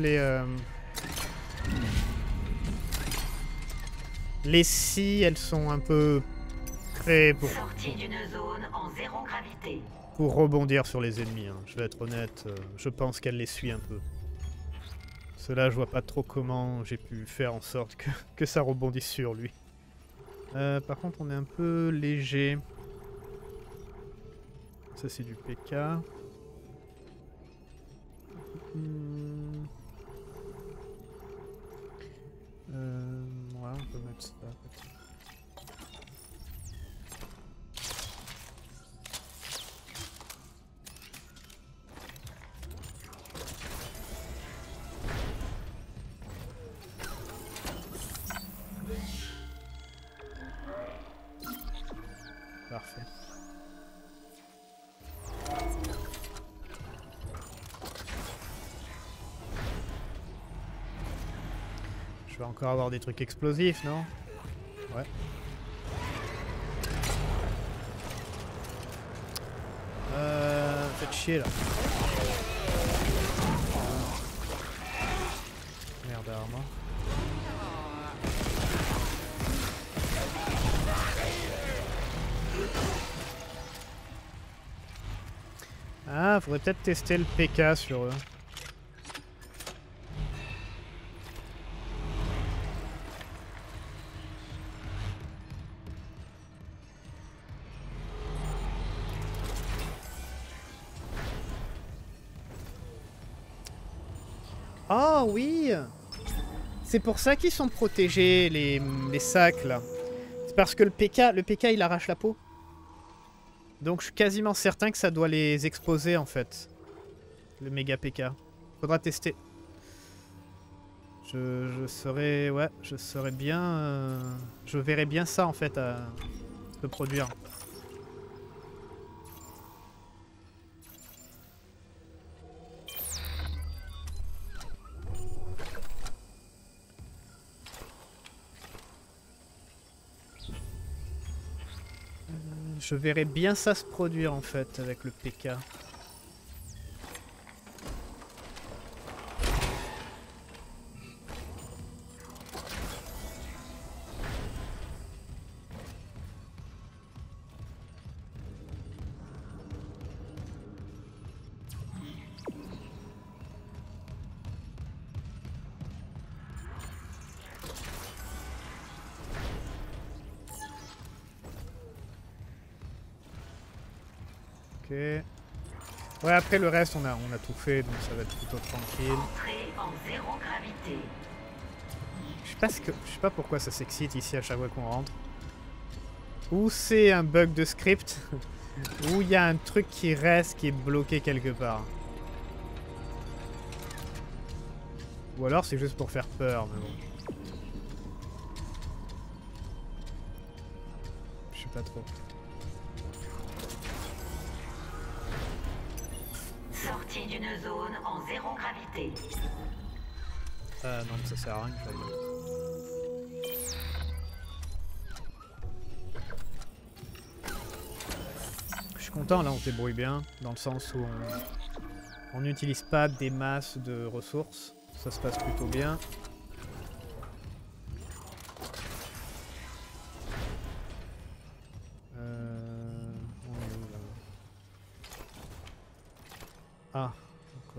les scies, elles sont un peu créées Sortie d'une zone en zéro gravité. pour rebondir sur les ennemis. Hein. Je vais être honnête, je pense qu'elle les suit un peu. Cela, je vois pas trop comment j'ai pu faire en sorte que ça rebondisse sur lui. Par contre, on est un peu léger. Ça, c'est du PK. Ouais, on peut mettre ça. Parfait. Je vais encore avoir des trucs explosifs, non? Ouais. Faites chier là. Merde, arme. Ah, faudrait peut-être tester le PK sur eux. Oh oui! C'est pour ça qu'ils sont protégés, les sacs là. C'est parce que le PK il arrache la peau. Donc je suis quasiment certain que ça doit les exposer en fait. Le méga PK. Faudra tester. Je serais... Ouais, je serais bien... je verrais bien ça en fait à se produire. Je verrais bien ça se produire en fait avec le PK. Ouais, après le reste, on a tout fait, donc ça va être plutôt tranquille. Entrée en zéro gravité. Je sais pas pourquoi ça s'excite ici à chaque fois qu'on rentre. Ou c'est un bug de script, ou il y a un truc qui reste, qui est bloqué quelque part. Ou alors c'est juste pour faire peur, mais bon. Je sais pas trop. Sortie d'une zone en zéro gravité. Non, mais ça sert à rien que j'aille là. Je suis content, là on se débrouille bien, dans le sens où on n'utilise pas des masses de ressources. Ça se passe plutôt bien. On est où là? Ah, quoi?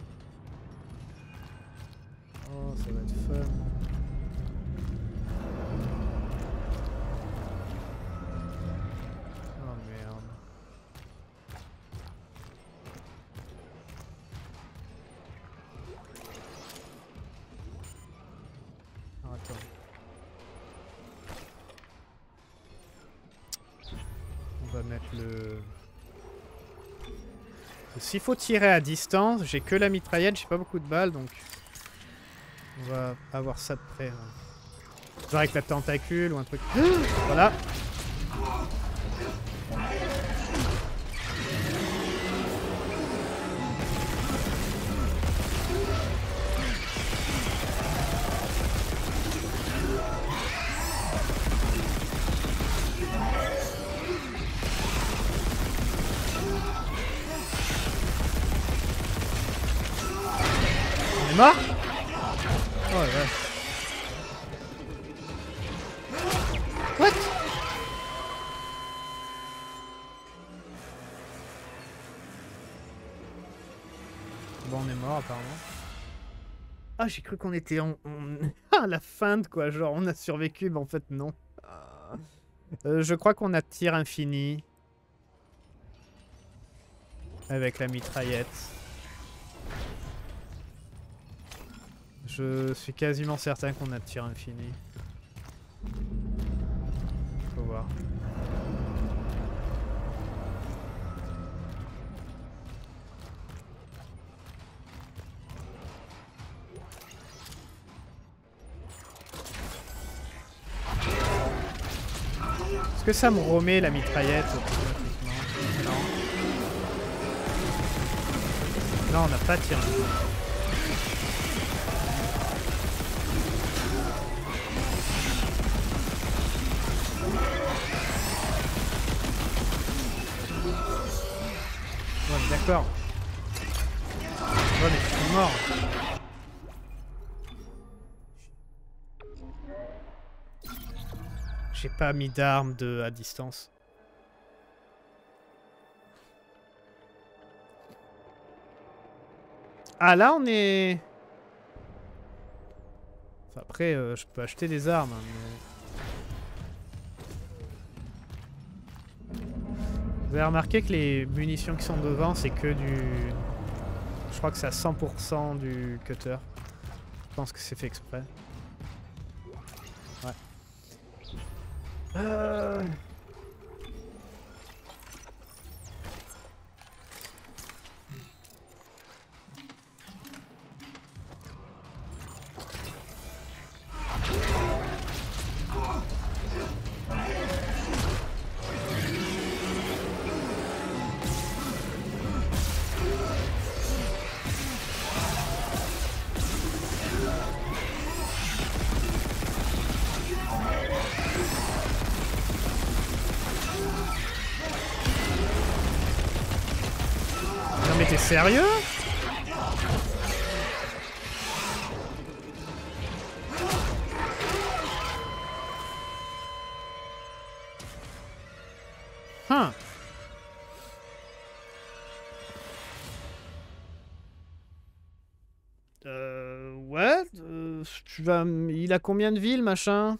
Oh, ça va être fun. Oh mettre le... S'il faut tirer à distance, j'ai que la mitraillette, j'ai pas beaucoup de balles, donc... On va avoir ça de près. Hein. Genre avec la tentacule ou un truc. Voilà. On est mort? Oh la vache. What? Bon, on est mort apparemment. Ah, j'ai cru qu'on était à la fin de quoi, genre on a survécu, mais en fait non. Je crois qu'on a tir infini. Avec la mitraillette. Je suis quasiment certain qu'on a tir infini. Faut voir. Est-ce que ça me remet la mitraillette automatiquement? Non. Non, on n'a pas de tir infini. D'accord. Ouais, mais je suis mort. J'ai pas mis d'arme à distance. Ah là on est... Enfin, après je peux acheter des armes. Mais... Vous avez remarqué que les munitions qui sont devant c'est que du... Je crois que c'est à 100% du cutter. Je pense que c'est fait exprès. Ouais. Non mais t'es sérieux? Huh. Ouais, tu vas... Il a combien de villes, machin?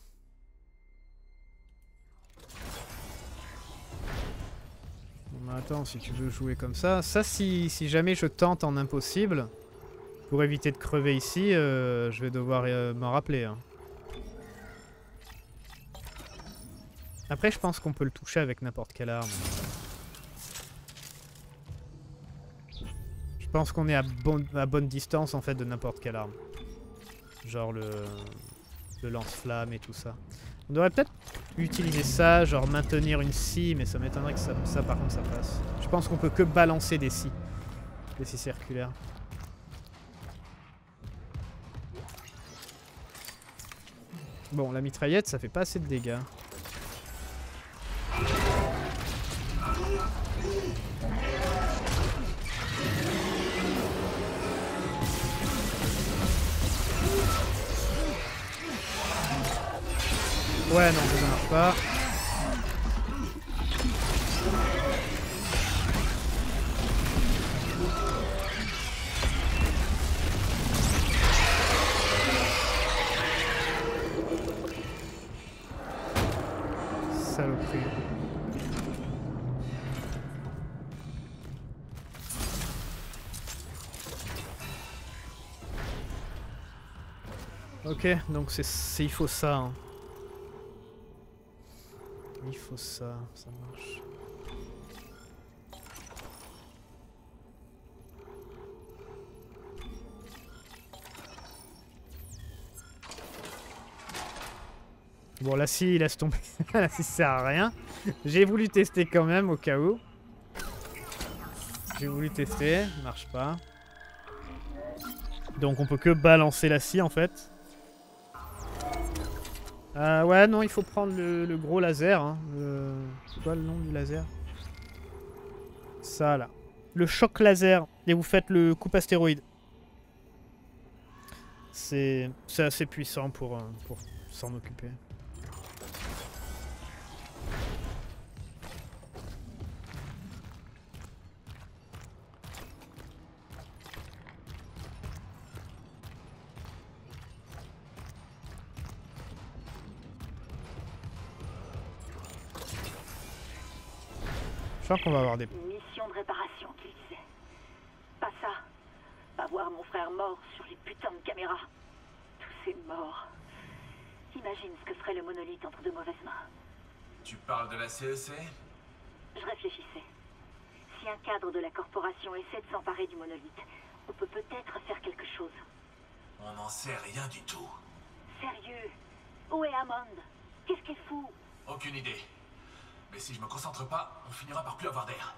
Attends, si tu veux jouer comme ça... Ça, si jamais je tente en impossible, pour éviter de crever ici, je vais devoir m'en rappeler. Hein. Après, je pense qu'on peut le toucher avec n'importe quelle arme. Je pense qu'on est à bonne distance, en fait, de n'importe quelle arme. Genre le lance-flamme et tout ça. On devrait peut-être utiliser ça, genre maintenir une scie, mais ça m'étonnerait que ça par contre ça passe. Je pense qu'on peut que balancer des scies circulaires. Bon, la mitraillette, ça fait pas assez de dégâts. Ouais, non, ça marche pas. Saloperie. Ok, donc il faut ça. Hein. Il faut ça, ça marche. Bon, la scie, laisse tomber. La scie sert à rien. J'ai voulu tester quand même, au cas où. J'ai voulu tester. Marche pas. Donc, on peut que balancer la scie, en fait. Ouais, non, il faut prendre le gros laser. Hein. C'est quoi le nom du laser? Ça, là. Le choc laser. Et vous faites le coupe astéroïde. C'est assez puissant pour s'en occuper. Je crois qu'on va avoir des... Mission de réparation, qu'il disait. Pas ça. Pas voir mon frère mort sur les putains de caméras. Tous ces morts. Imagine ce que ferait le monolithe entre de mauvaises mains. Tu parles de la CEC? Je réfléchissais. Si un cadre de la corporation essaie de s'emparer du monolithe, on peut peut-être faire quelque chose. On n'en sait rien du tout. Sérieux? Où est Hammond? Qu'est-ce qu'il fout? Aucune idée. Mais si je me concentre pas, on finira par plus avoir d'air.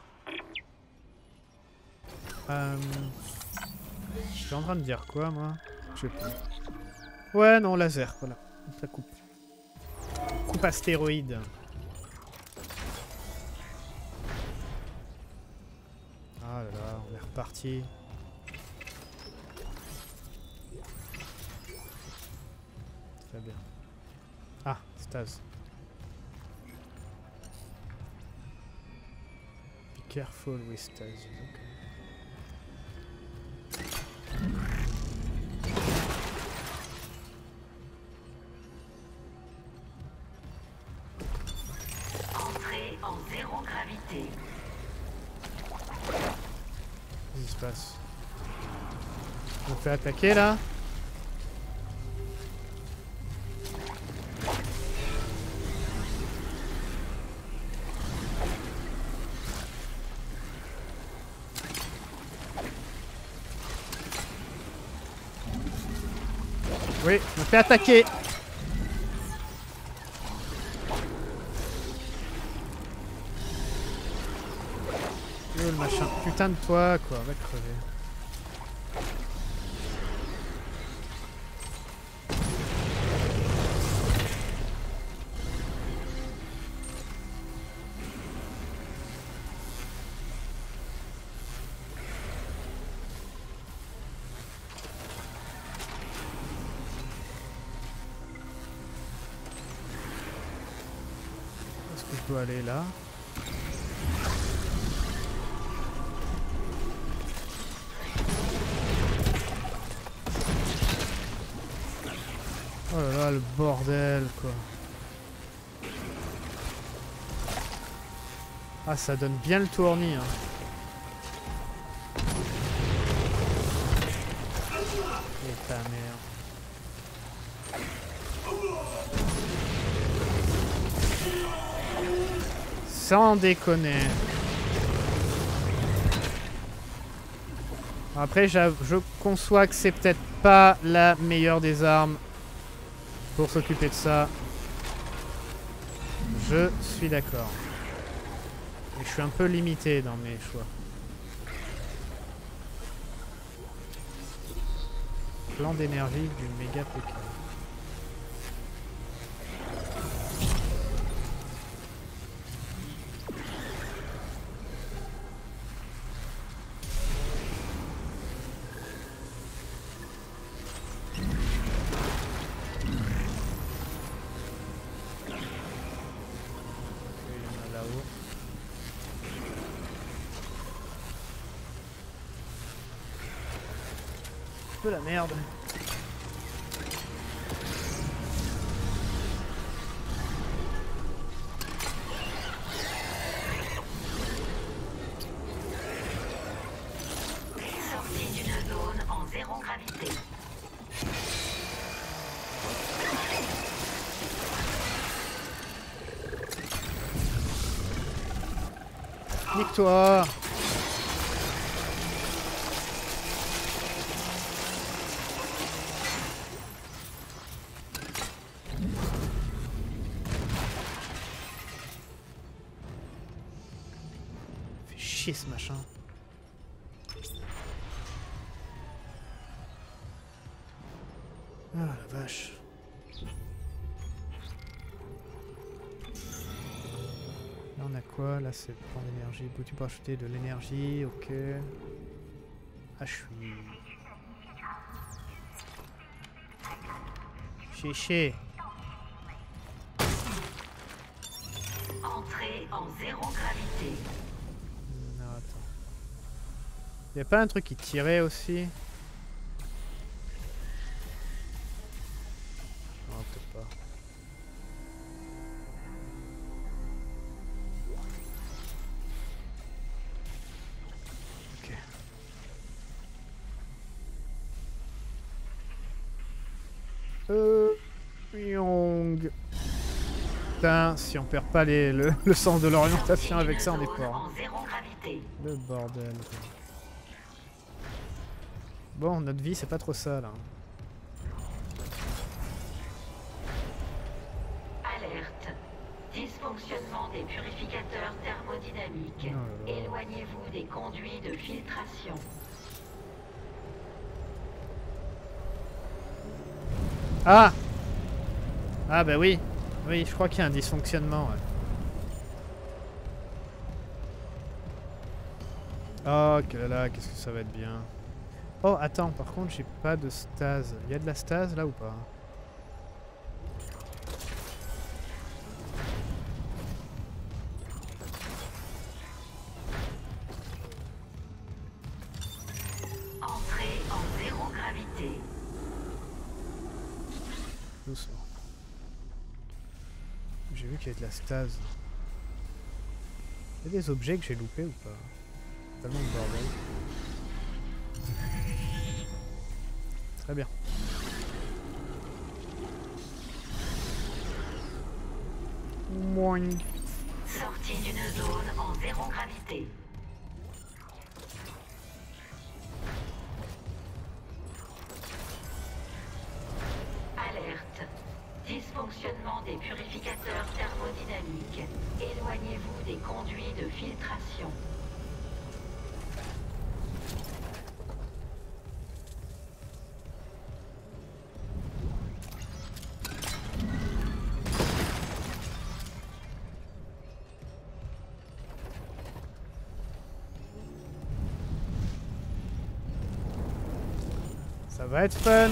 Je suis en train de dire quoi, moi? Je sais pas. Ouais, non, laser, voilà. Ça coupe. Coupe astéroïde. Ah là là, on est reparti. Très bien. Ah, stase. Be careful with stase. Okay. Entrée en zéro gravité. Qu'est-ce qui se passe? On me fait attaquer là? Oui, on me fait attaquer. Oh le machin, putain de toi quoi, va crever. Est-ce que je peux aller là? Oh là là, le bordel, quoi. Ah, ça donne bien le tournis, hein. Et ta mère. Sans déconner. Après, je conçois que c'est peut-être pas la meilleure des armes pour s'occuper de ça. Je suis d'accord. Et je suis un peu limité dans mes choix. Plan d'énergie du méga Pékin. De la merde. Sortie d'une zone en zéro gravité. Nique-toi. fait chier ce machin. Ah la vache. Là on a quoi? Là c'est le point d'énergie. Tu peux acheter de l'énergie, ok. Ah je suis... Chiché. Entrée en zéro gravité. Non attends. Y'a pas un truc qui tirait aussi? Non peut-être pas. Ok. Yong. Putain, si on perd pas le sens de l'orientation avec ça, on est fort. En zéro gravité. Le bordel. Bon, notre vie, c'est pas trop ça, là. Alerte. Dysfonctionnement des purificateurs thermodynamiques. Oh là là. Éloignez-vous des conduits de filtration. Ah! Ah bah oui. Oui, je crois qu'il y a un dysfonctionnement, ouais. Oh, que là, qu'est-ce que ça va être bien. Oh, attends, par contre, j'ai pas de stase. Il y a de la stase, là, ou pas? Entrée en zéro gravité. Doucement. J'ai vu qu'il y avait de la stase. Il y a des objets que j'ai loupés ou pas? Tellement de bordel. Très bien. Moing. Sortie d'une zone en zéro gravité. Alerte. Dysfonctionnement des purificateurs thermodynamiques. Éloignez-vous des conduits de filtration. Ça va être fun.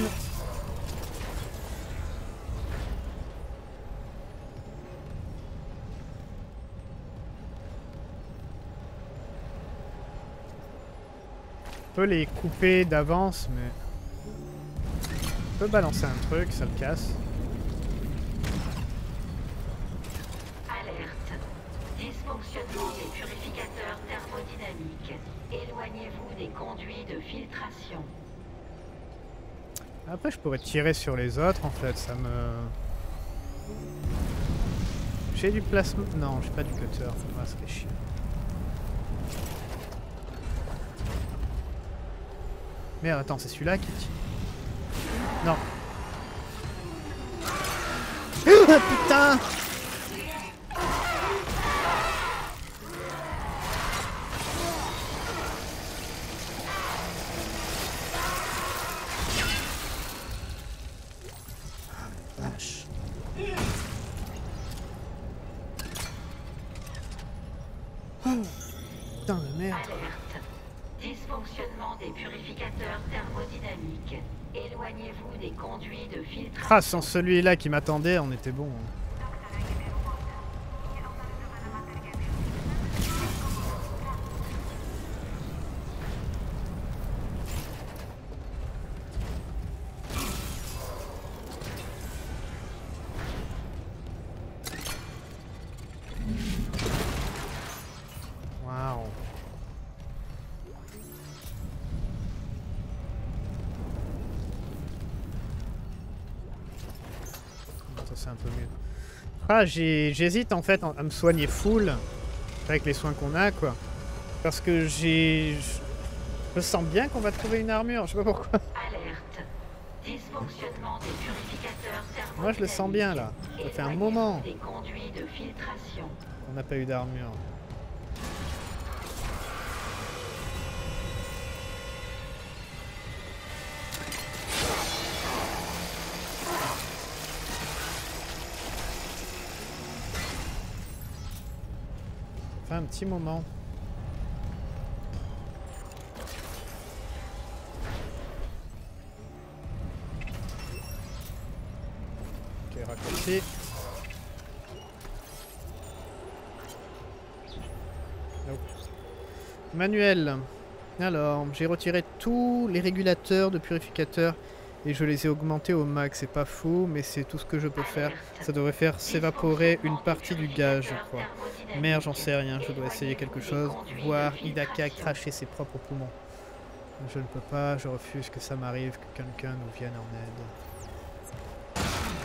On peut les couper d'avance, mais... On peut balancer un truc, ça le casse. Alerte. Dysfonctionnement des purificateurs thermodynamiques. Éloignez-vous des conduits de filtration. Après, je pourrais tirer sur les autres, en fait, ça me... J'ai du plasma... Non, j'ai pas du cutter. Ah, ça fait chier. Merde, attends, c'est celui-là qui tire. Non. Putain! Vache. Oh, putain de merde. Alerte. Dysfonctionnement des purificateurs thermodynamiques. Éloignez-vous des conduits de filtration. Ah, sans celui-là qui m'attendait, on était bon. Waouh. Ça c'est un peu mieux. Ah, j'hésite en fait à me soigner full avec les soins qu'on a, quoi. Parce que je sens bien qu'on va trouver une armure, je sais pas pourquoi. Alerte. Dysfonctionnement des purificateurs thermodynamiques. Moi je le sens bien là. Ça fait un moment Des conduits de filtration. qu'on n'a pas eu d'armure. fait un petit moment. Ok, raccourci. Oh. Manuel. Alors, j'ai retiré tous les régulateurs de purificateurs et je les ai augmentés au max. C'est pas fou, mais c'est tout ce que je peux faire. Ça devrait faire s'évaporer une partie du gaz, je crois. Merde, j'en sais rien. Je dois essayer quelque chose. Voir Hidaka cracher ses propres poumons. Je ne peux pas, je refuse que ça m'arrive, que quelqu'un nous vienne en aide.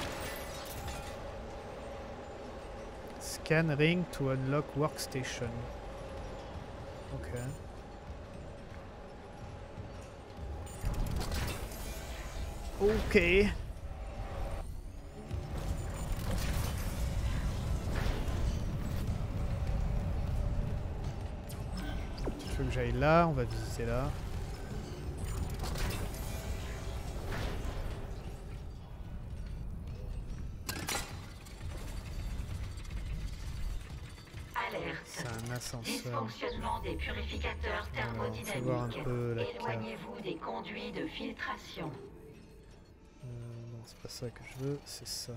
Scan ring to unlock workstation. Ok. Ok. Tu veux que j'aille là? On va visiter là. C'est un ascenseur. Dysfonctionnement des purificateurs thermodynamiques. On va voir un peu la carte. Éloignez-vous des conduits de filtration. Non, c'est pas ça que je veux, c'est ça.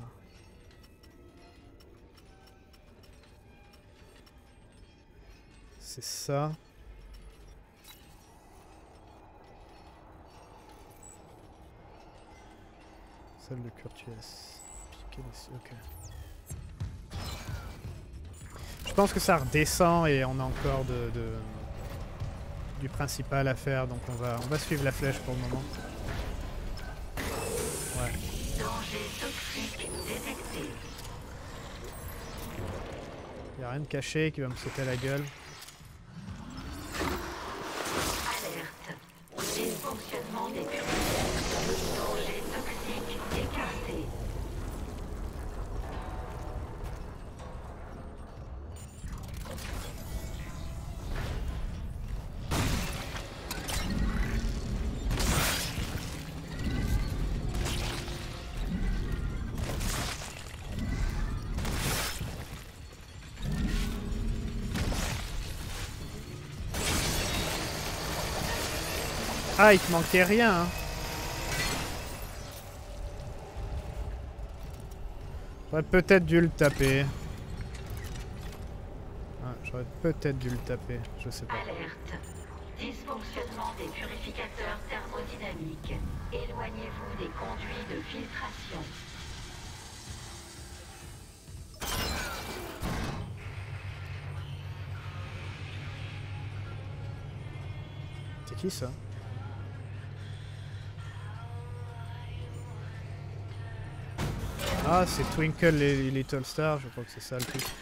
C'est ça. Salle de Curtius. Ok. Je pense que ça redescend et on a encore du principal à faire, donc on va suivre la flèche pour le moment. Ouais. Danger toxique détecté. Y a rien de caché qui va me sauter à la gueule. Alerte. Dysfonctionnement des purificateurs. Danger toxique écarté. Ah, il te manquait rien, hein. J'aurais peut-être dû le taper. Ah, j'aurais peut-être dû le taper, je sais pas. Alerte. Dysfonctionnement des purificateurs thermodynamiques. Éloignez-vous des conduits de filtration. C'est qui ça? Ah, c'est Twinkle et Little Star, je crois que c'est ça le truc.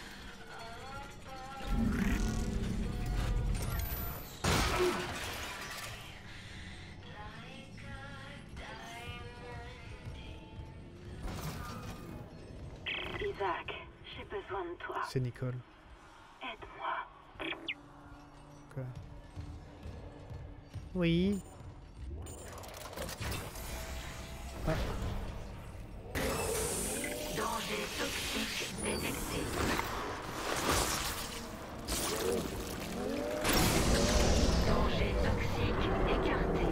Isaac, j'ai besoin de toi. C'est Nicole. Aide-moi. Quoi? Oui. Ah. Danger toxique détecté. Danger toxique écarté.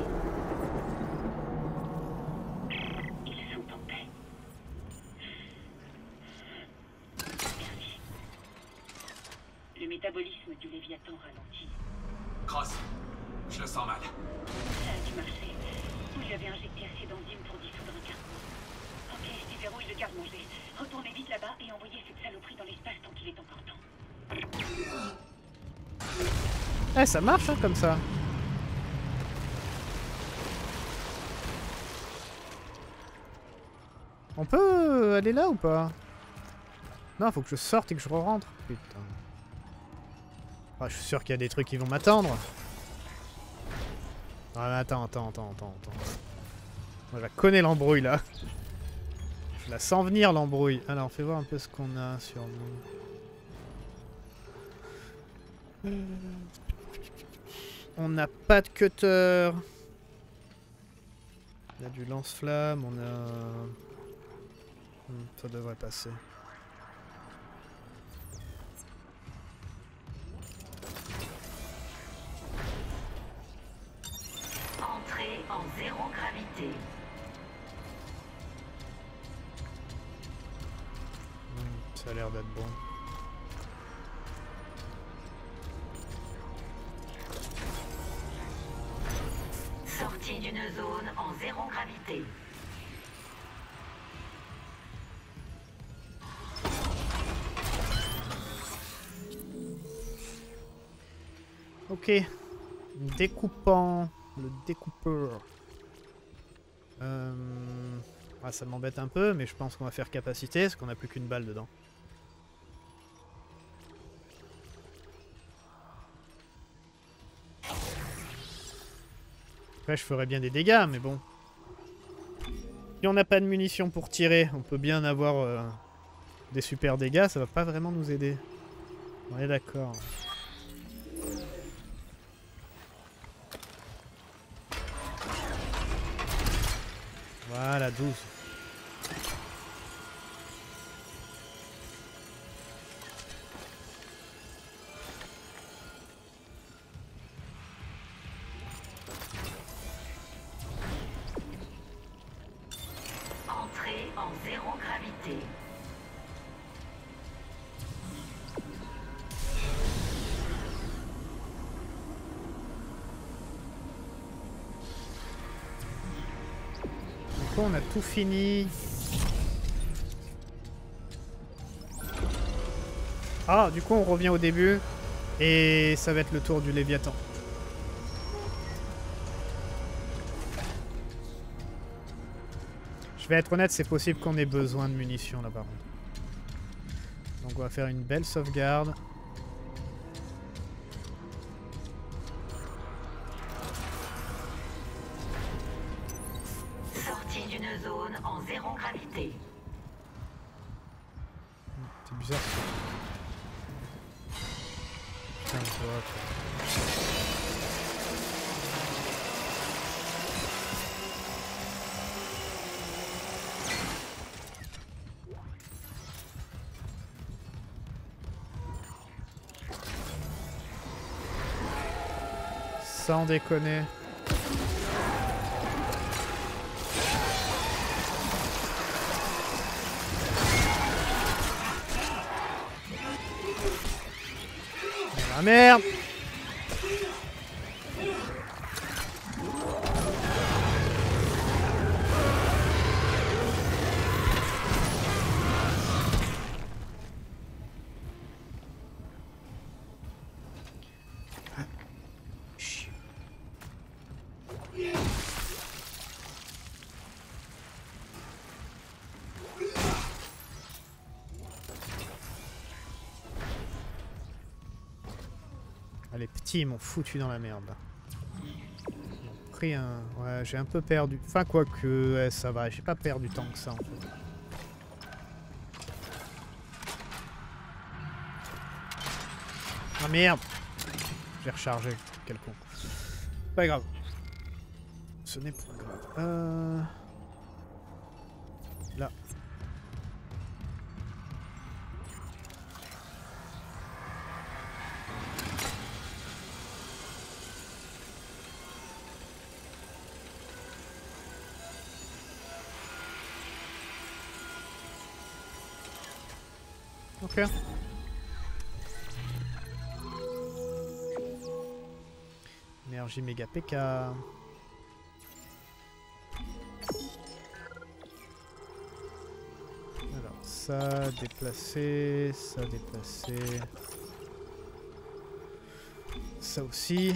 Ils sont en paix. Merci. Le métabolisme du Léviathan ralentit. Cross, je le sens mal. Ça a dû marcher. Vous lui avez injecté assez d'enzymes pour dissoudre un carton. Ok, je déverrouille le garde-manger. Retournez vite là-bas et envoyez cette saloperie dans l'espace tant qu'il est encore temps. Eh, ça marche, hein, comme ça. On peut aller là ou pas? Non, faut que je sorte et que je re-rentre. Putain. Ah, je suis sûr qu'il y a des trucs qui vont m'attendre. Ah, attends. Moi, je la connais l'embrouille, là. Je la sens venir, l'embrouille. Alors, fais voir un peu ce qu'on a sur nous. On n'a pas de cutter. On a du lance-flamme, on a... Ça devrait passer. en zéro gravité. Ça a l'air d'être bon. Sortie d'une zone en zéro gravité. Ok. Découpant. Le découpeur. Ah, ça m'embête un peu, mais je pense qu'on va faire capacité, parce qu'on n'a plus qu'une balle dedans. Après, je ferais bien des dégâts, mais bon. Si on n'a pas de munitions pour tirer, on peut bien avoir des super dégâts, ça va pas vraiment nous aider. On est d'accord. Voilà, 12. Entrée en zéro gravité. Du coup, on a tout fini. Ah, du coup, on revient au début. Et ça va être le tour du Léviathan. Je vais être honnête, c'est possible qu'on ait besoin de munitions là par contre. Donc on va faire une belle sauvegarde. Sortie d'une zone en zéro gravité. C'est bizarre. Putain, je vois, quoi. Sans déconner. Ah merde! Les petits m'ont foutu dans la merde. Ils ont pris un... Ouais, j'ai un peu perdu. Enfin, quoique, ouais, ça va. J'ai pas perdu tant que ça, en fait. Ah merde! J'ai rechargé. Quel con. Pas grave. Ce n'est pas grave. Là. Ok. Énergie méga PK. Alors ça, déplacer, ça déplacer. Ça aussi.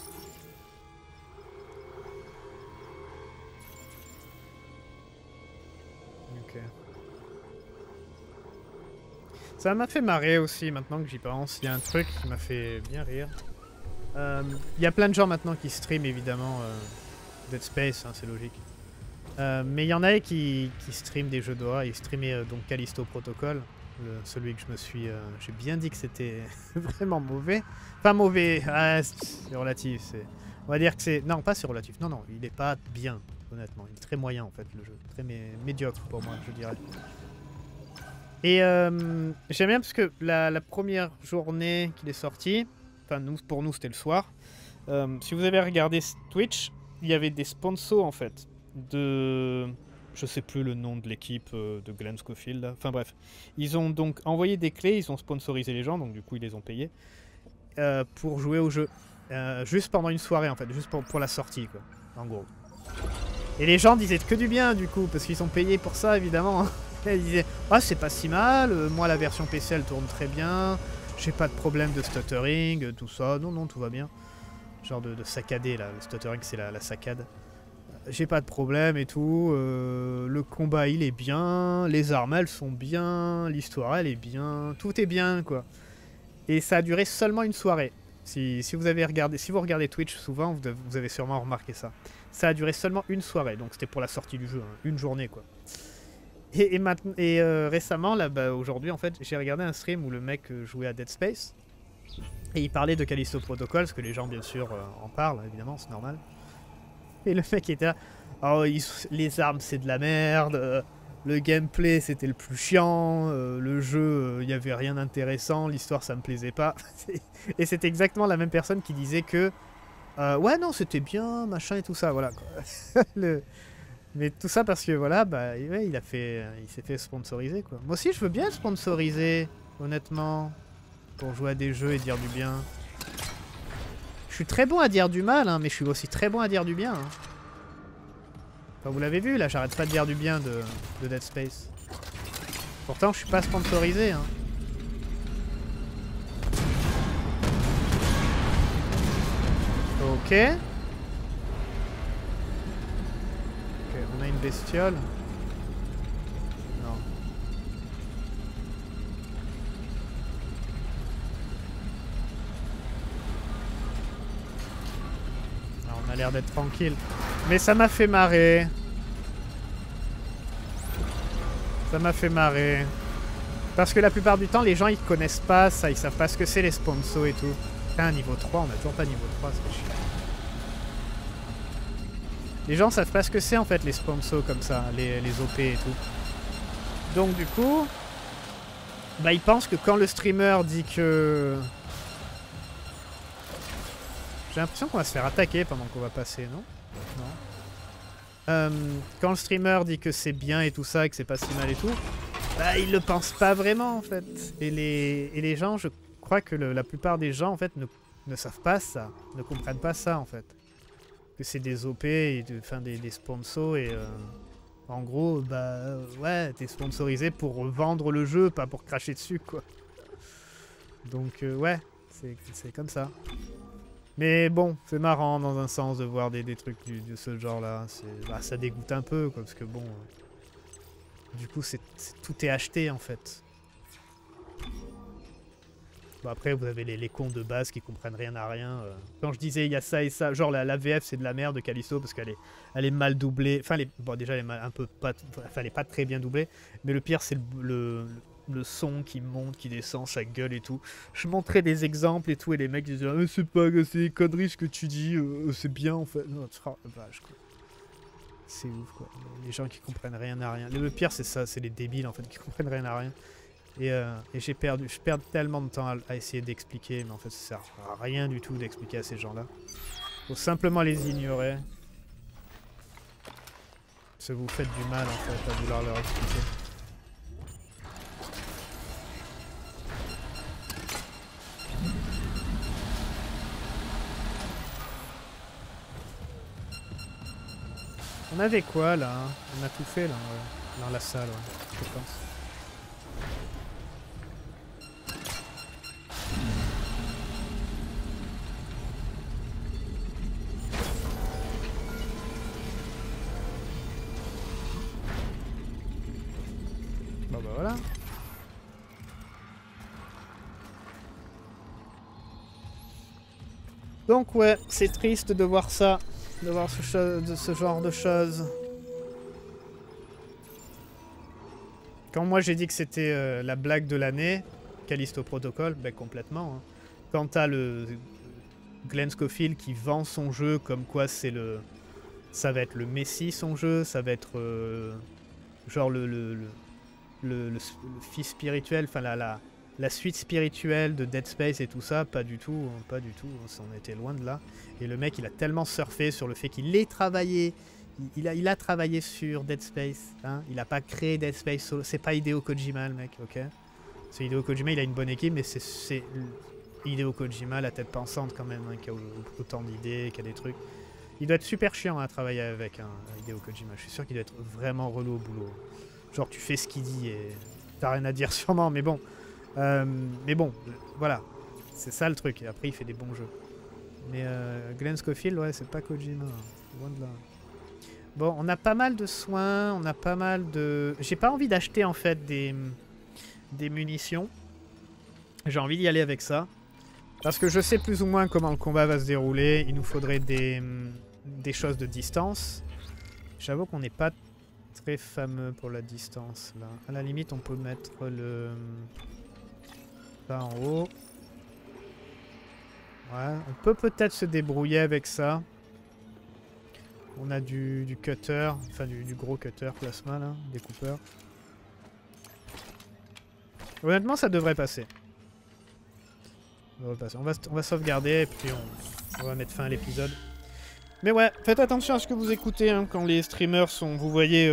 Ok. Ça m'a fait marrer aussi, maintenant que j'y pense. Il y a un truc qui m'a fait bien rire. Il y a plein de gens maintenant qui streament, évidemment, Dead Space, hein, c'est logique. Mais il y en a qui streament des jeux d'horreur. Ils streamaient donc Callisto Protocol, celui que je me suis... j'ai bien dit que c'était vraiment mauvais. Enfin mauvais, c'est relatif. On va dire que c'est... Non, pas c'est relatif. Non, non, il est pas bien, honnêtement. Il est très moyen, en fait, le jeu. Très médiocre, pour moi, je dirais. Et j'aime bien parce que la première journée qu'il est sorti, enfin pour nous c'était le soir, si vous avez regardé Twitch, il y avait des sponsors en fait de... Je sais plus le nom de l'équipe de Glenn Scofield. Là. Enfin bref. Ils ont donc envoyé des clés, ils ont sponsorisé les gens, donc du coup ils les ont payés pour jouer au jeu. Juste pendant une soirée en fait, juste pour la sortie quoi, en gros. Et les gens disaient que du bien du coup, parce qu'ils sont payés pour ça évidemment. Ils disaient ah c'est pas si mal, moi la version PC elle tourne très bien, j'ai pas de problème de stuttering, tout ça, non tout va bien. Genre de saccadé là, le stuttering c'est la saccade. J'ai pas de problème et tout, le combat il est bien, les armes elles sont bien, l'histoire elle est bien, tout est bien quoi. Et ça a duré seulement une soirée. Si vous regardez Twitch souvent, vous avez sûrement remarqué ça. Ça a duré seulement une soirée, donc c'était pour la sortie du jeu, hein, une journée quoi. Et récemment, là, aujourd'hui en fait, j'ai regardé un stream où le mec jouait à Dead Space. Et il parlait de Callisto Protocol, parce que les gens bien sûr en parlent, évidemment, c'est normal. Et le mec était là, oh, les armes c'est de la merde, le gameplay c'était le plus chiant, le jeu il n'y avait rien d'intéressant, l'histoire ça me plaisait pas. Et c'est exactement la même personne qui disait que ouais non c'était bien, machin et tout ça, voilà quoi. Mais tout ça parce que voilà, bah ouais, il s'est fait sponsoriser quoi. Moi aussi je veux bien être sponsorisé, honnêtement, pour jouer à des jeux et dire du bien. Je suis très bon à dire du mal, hein, mais je suis aussi très bon à dire du bien. Hein. Enfin, vous l'avez vu, là, j'arrête pas de dire du bien de Dead Space. Pourtant, je suis pas sponsorisé. Hein. Ok. Ok, on a une bestiole. Non. On a l'air d'être tranquille. Mais ça m'a fait marrer. Ça m'a fait marrer. Parce que la plupart du temps, les gens, ils connaissent pas ça. Ils savent pas ce que c'est les sponsors et tout. Putain, niveau 3, on a toujours pas niveau 3, c'est chiant. Les gens savent pas ce que c'est, en fait, les sponsors comme ça. Les OP et tout. Donc, du coup... Bah, ils pensent que quand le streamer dit que... J'ai l'impression qu'on va se faire attaquer pendant qu'on va passer, non? Non. Quand le streamer dit que c'est bien et tout ça, et que c'est pas si mal et tout, bah ils le pensent pas vraiment en fait. Et les gens, je crois que la plupart des gens en fait ne savent pas ça, ne comprennent pas ça en fait. Que c'est des OP et des sponsors et en gros, bah ouais, t'es sponsorisé pour vendre le jeu, pas pour cracher dessus quoi. Donc ouais, c'est comme ça. Mais bon, c'est marrant dans un sens de voir des trucs de ce genre-là. Bah, ça dégoûte un peu, quoi, parce que bon... du coup, tout est acheté, en fait. Bon, après, vous avez les cons de base qui comprennent rien à rien. Quand je disais il y a ça et ça, genre la VF, c'est de la merde de Callisto, parce qu'elle est mal doublée. Enfin, bon, déjà, elle est un peu pas... Enfin, elle est pas très bien doublée. Mais le pire, c'est le son qui monte, qui descend, sa gueule et tout. Je montrais des exemples et tout, et les mecs disaient ah, c'est pas c'est des conneries ce que tu dis, c'est bien en fait. Non, vache, quoi. C'est ouf quoi. Les gens qui comprennent rien à rien. Le pire c'est ça, c'est les débiles en fait qui comprennent rien à rien. Et je perds tellement de temps à essayer d'expliquer, mais en fait ça sert à rien du tout d'expliquer à ces gens-là. Faut simplement les ignorer. Parce que vous faites du mal en fait à vouloir leur expliquer. On avait quoi là? On a tout fait là, ouais. Dans la salle, ouais, je pense. Bon bah voilà. Donc ouais, c'est triste de voir ça. De voir ce genre de choses. Quand moi j'ai dit que c'était la blague de l'année, Callisto Protocol, ben complètement. Hein. Quand t'as le Glenn Scofield qui vend son jeu comme quoi c'est ça va être le Messie son jeu, ça va être genre le fils spirituel, enfin la suite spirituelle de Dead Space et tout ça, pas du tout, pas du tout, on était loin de là. Et le mec, il a tellement surfé sur le fait qu'il ait travaillé, il a travaillé sur Dead Space, hein. Il a pas créé Dead Space solo, c'est pas Hideo Kojima le mec, ok? C'est Hideo Kojima, il a une bonne équipe, mais c'est Hideo Kojima, la tête pensante quand même, hein, qui a autant d'idées, qui a des trucs. Il doit être super chiant à travailler avec, hein, Hideo Kojima. Je suis sûr qu'il doit être vraiment relou au boulot. Genre tu fais ce qu'il dit et t'as rien à dire sûrement, mais bon. Voilà. C'est ça le truc. Et après il fait des bons jeux. Mais Glenn Scofield, ouais, c'est pas Kojima. Loin de là. Bon, on a pas mal de soins, on a pas mal de... J'ai pas envie d'acheter en fait des munitions. J'ai envie d'y aller avec ça. Parce que je sais plus ou moins comment le combat va se dérouler. Il nous faudrait des choses de distance. J'avoue qu'on n'est pas très fameux pour la distance là. À la limite, on peut mettre le... ça en haut. Ouais, on peut peut-être se débrouiller avec ça. On a du cutter, enfin du gros cutter plasma là, découpeur. Honnêtement, ça devrait passer. On va sauvegarder et puis on va mettre fin à l'épisode. Mais ouais, faites attention à ce que vous écoutez hein, quand les streamers sont, vous voyez,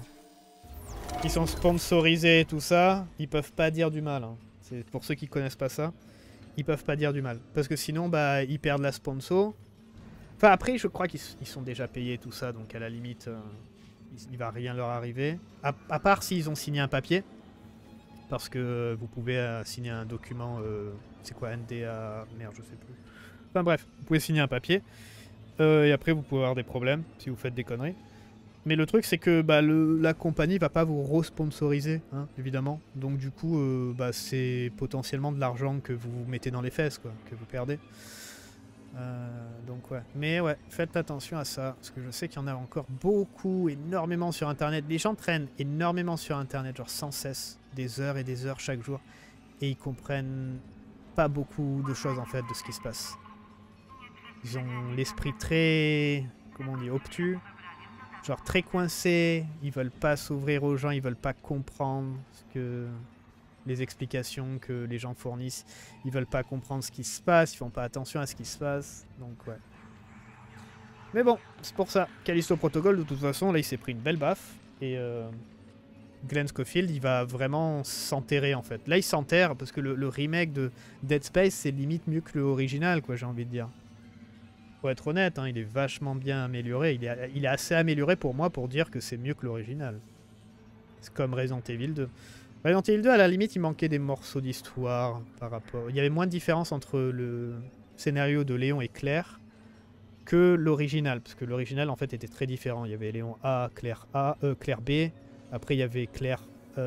qui sont sponsorisés et tout ça, ils peuvent pas dire du mal. Hein. C'est pour ceux qui connaissent pas ça, ils peuvent pas dire du mal. Parce que sinon, bah, ils perdent la sponsor. Enfin, après, je crois qu'ils sont déjà payés tout ça, donc à la limite, il va rien leur arriver. À part s'ils ont signé un papier. Parce que vous pouvez signer un document, c'est quoi, NDA, merde, je sais plus. Enfin bref, vous pouvez signer un papier. Et après, vous pouvez avoir des problèmes si vous faites des conneries. Mais le truc, c'est que bah, la compagnie va pas vous re-sponsoriser, hein, évidemment. Donc du coup, bah, c'est potentiellement de l'argent que vous mettez dans les fesses, quoi, que vous perdez. Donc ouais. Mais ouais, faites attention à ça. Parce que je sais qu'il y en a encore beaucoup, énormément sur Internet. Les gens traînent énormément sur Internet, genre sans cesse. Des heures et des heures chaque jour. Et ils comprennent pas beaucoup de choses, en fait, de ce qui se passe. Ils ont l'esprit très, comment on dit, obtus, genre très coincé, ils veulent pas s'ouvrir aux gens, ils veulent pas comprendre ce que les explications que les gens fournissent, ils veulent pas comprendre ce qui se passe, ils font pas attention à ce qui se passe, donc ouais. Mais bon, c'est pour ça, Callisto Protocol, de toute façon, là il s'est pris une belle baffe, et Glenn Scofield, il va vraiment s'enterrer en fait. Là il s'enterre, parce que le remake de Dead Space, c'est limite mieux que l'original, quoi, j'ai envie de dire. Pour être honnête, hein, il est vachement bien amélioré. Il est assez amélioré pour moi pour dire que c'est mieux que l'original. C'est comme Resident Evil 2. Resident Evil 2, à la limite, il manquait des morceaux d'histoire par rapport... Il y avait moins de différence entre le scénario de Léon et Claire que l'original. Parce que l'original, en fait, était très différent. Il y avait Léon A, Claire B. Après, il y avait Claire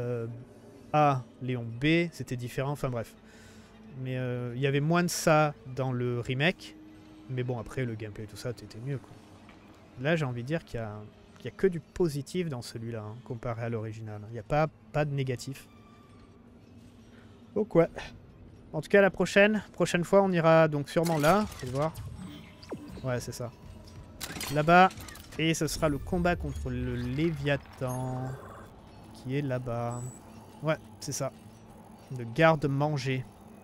A, Léon B. C'était différent, enfin bref. Mais il y avait moins de ça dans le remake. Mais bon, après, le gameplay et tout ça, c'était mieux, quoi. Là, j'ai envie de dire qu'il y a que du positif dans celui-là, hein, comparé à l'original. Il n'y a pas de négatif. Donc, ouais. En tout cas, la prochaine fois, on ira donc sûrement là. Vous allez voir. Ouais, c'est ça. Là-bas. Et ce sera le combat contre le Léviathan. Qui est là-bas. Ouais, c'est ça. Le garde-manger.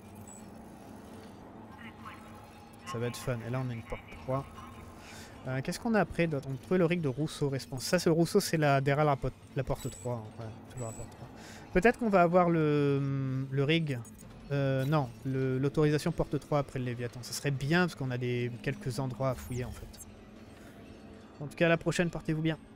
Ça va être fun. Et là, on a une porte 3. Qu'est-ce qu'on a après d'autre? On trouve le rig de Rousseau Response. Ça, c'est le Rousseau, c'est derrière la porte 3. Ouais, toujours la porte 3. Peut-être qu'on va avoir le rig. Non, l'autorisation porte 3 après le Léviathan. Ça serait bien parce qu'on a quelques endroits à fouiller en fait. En tout cas, à la prochaine, portez-vous bien.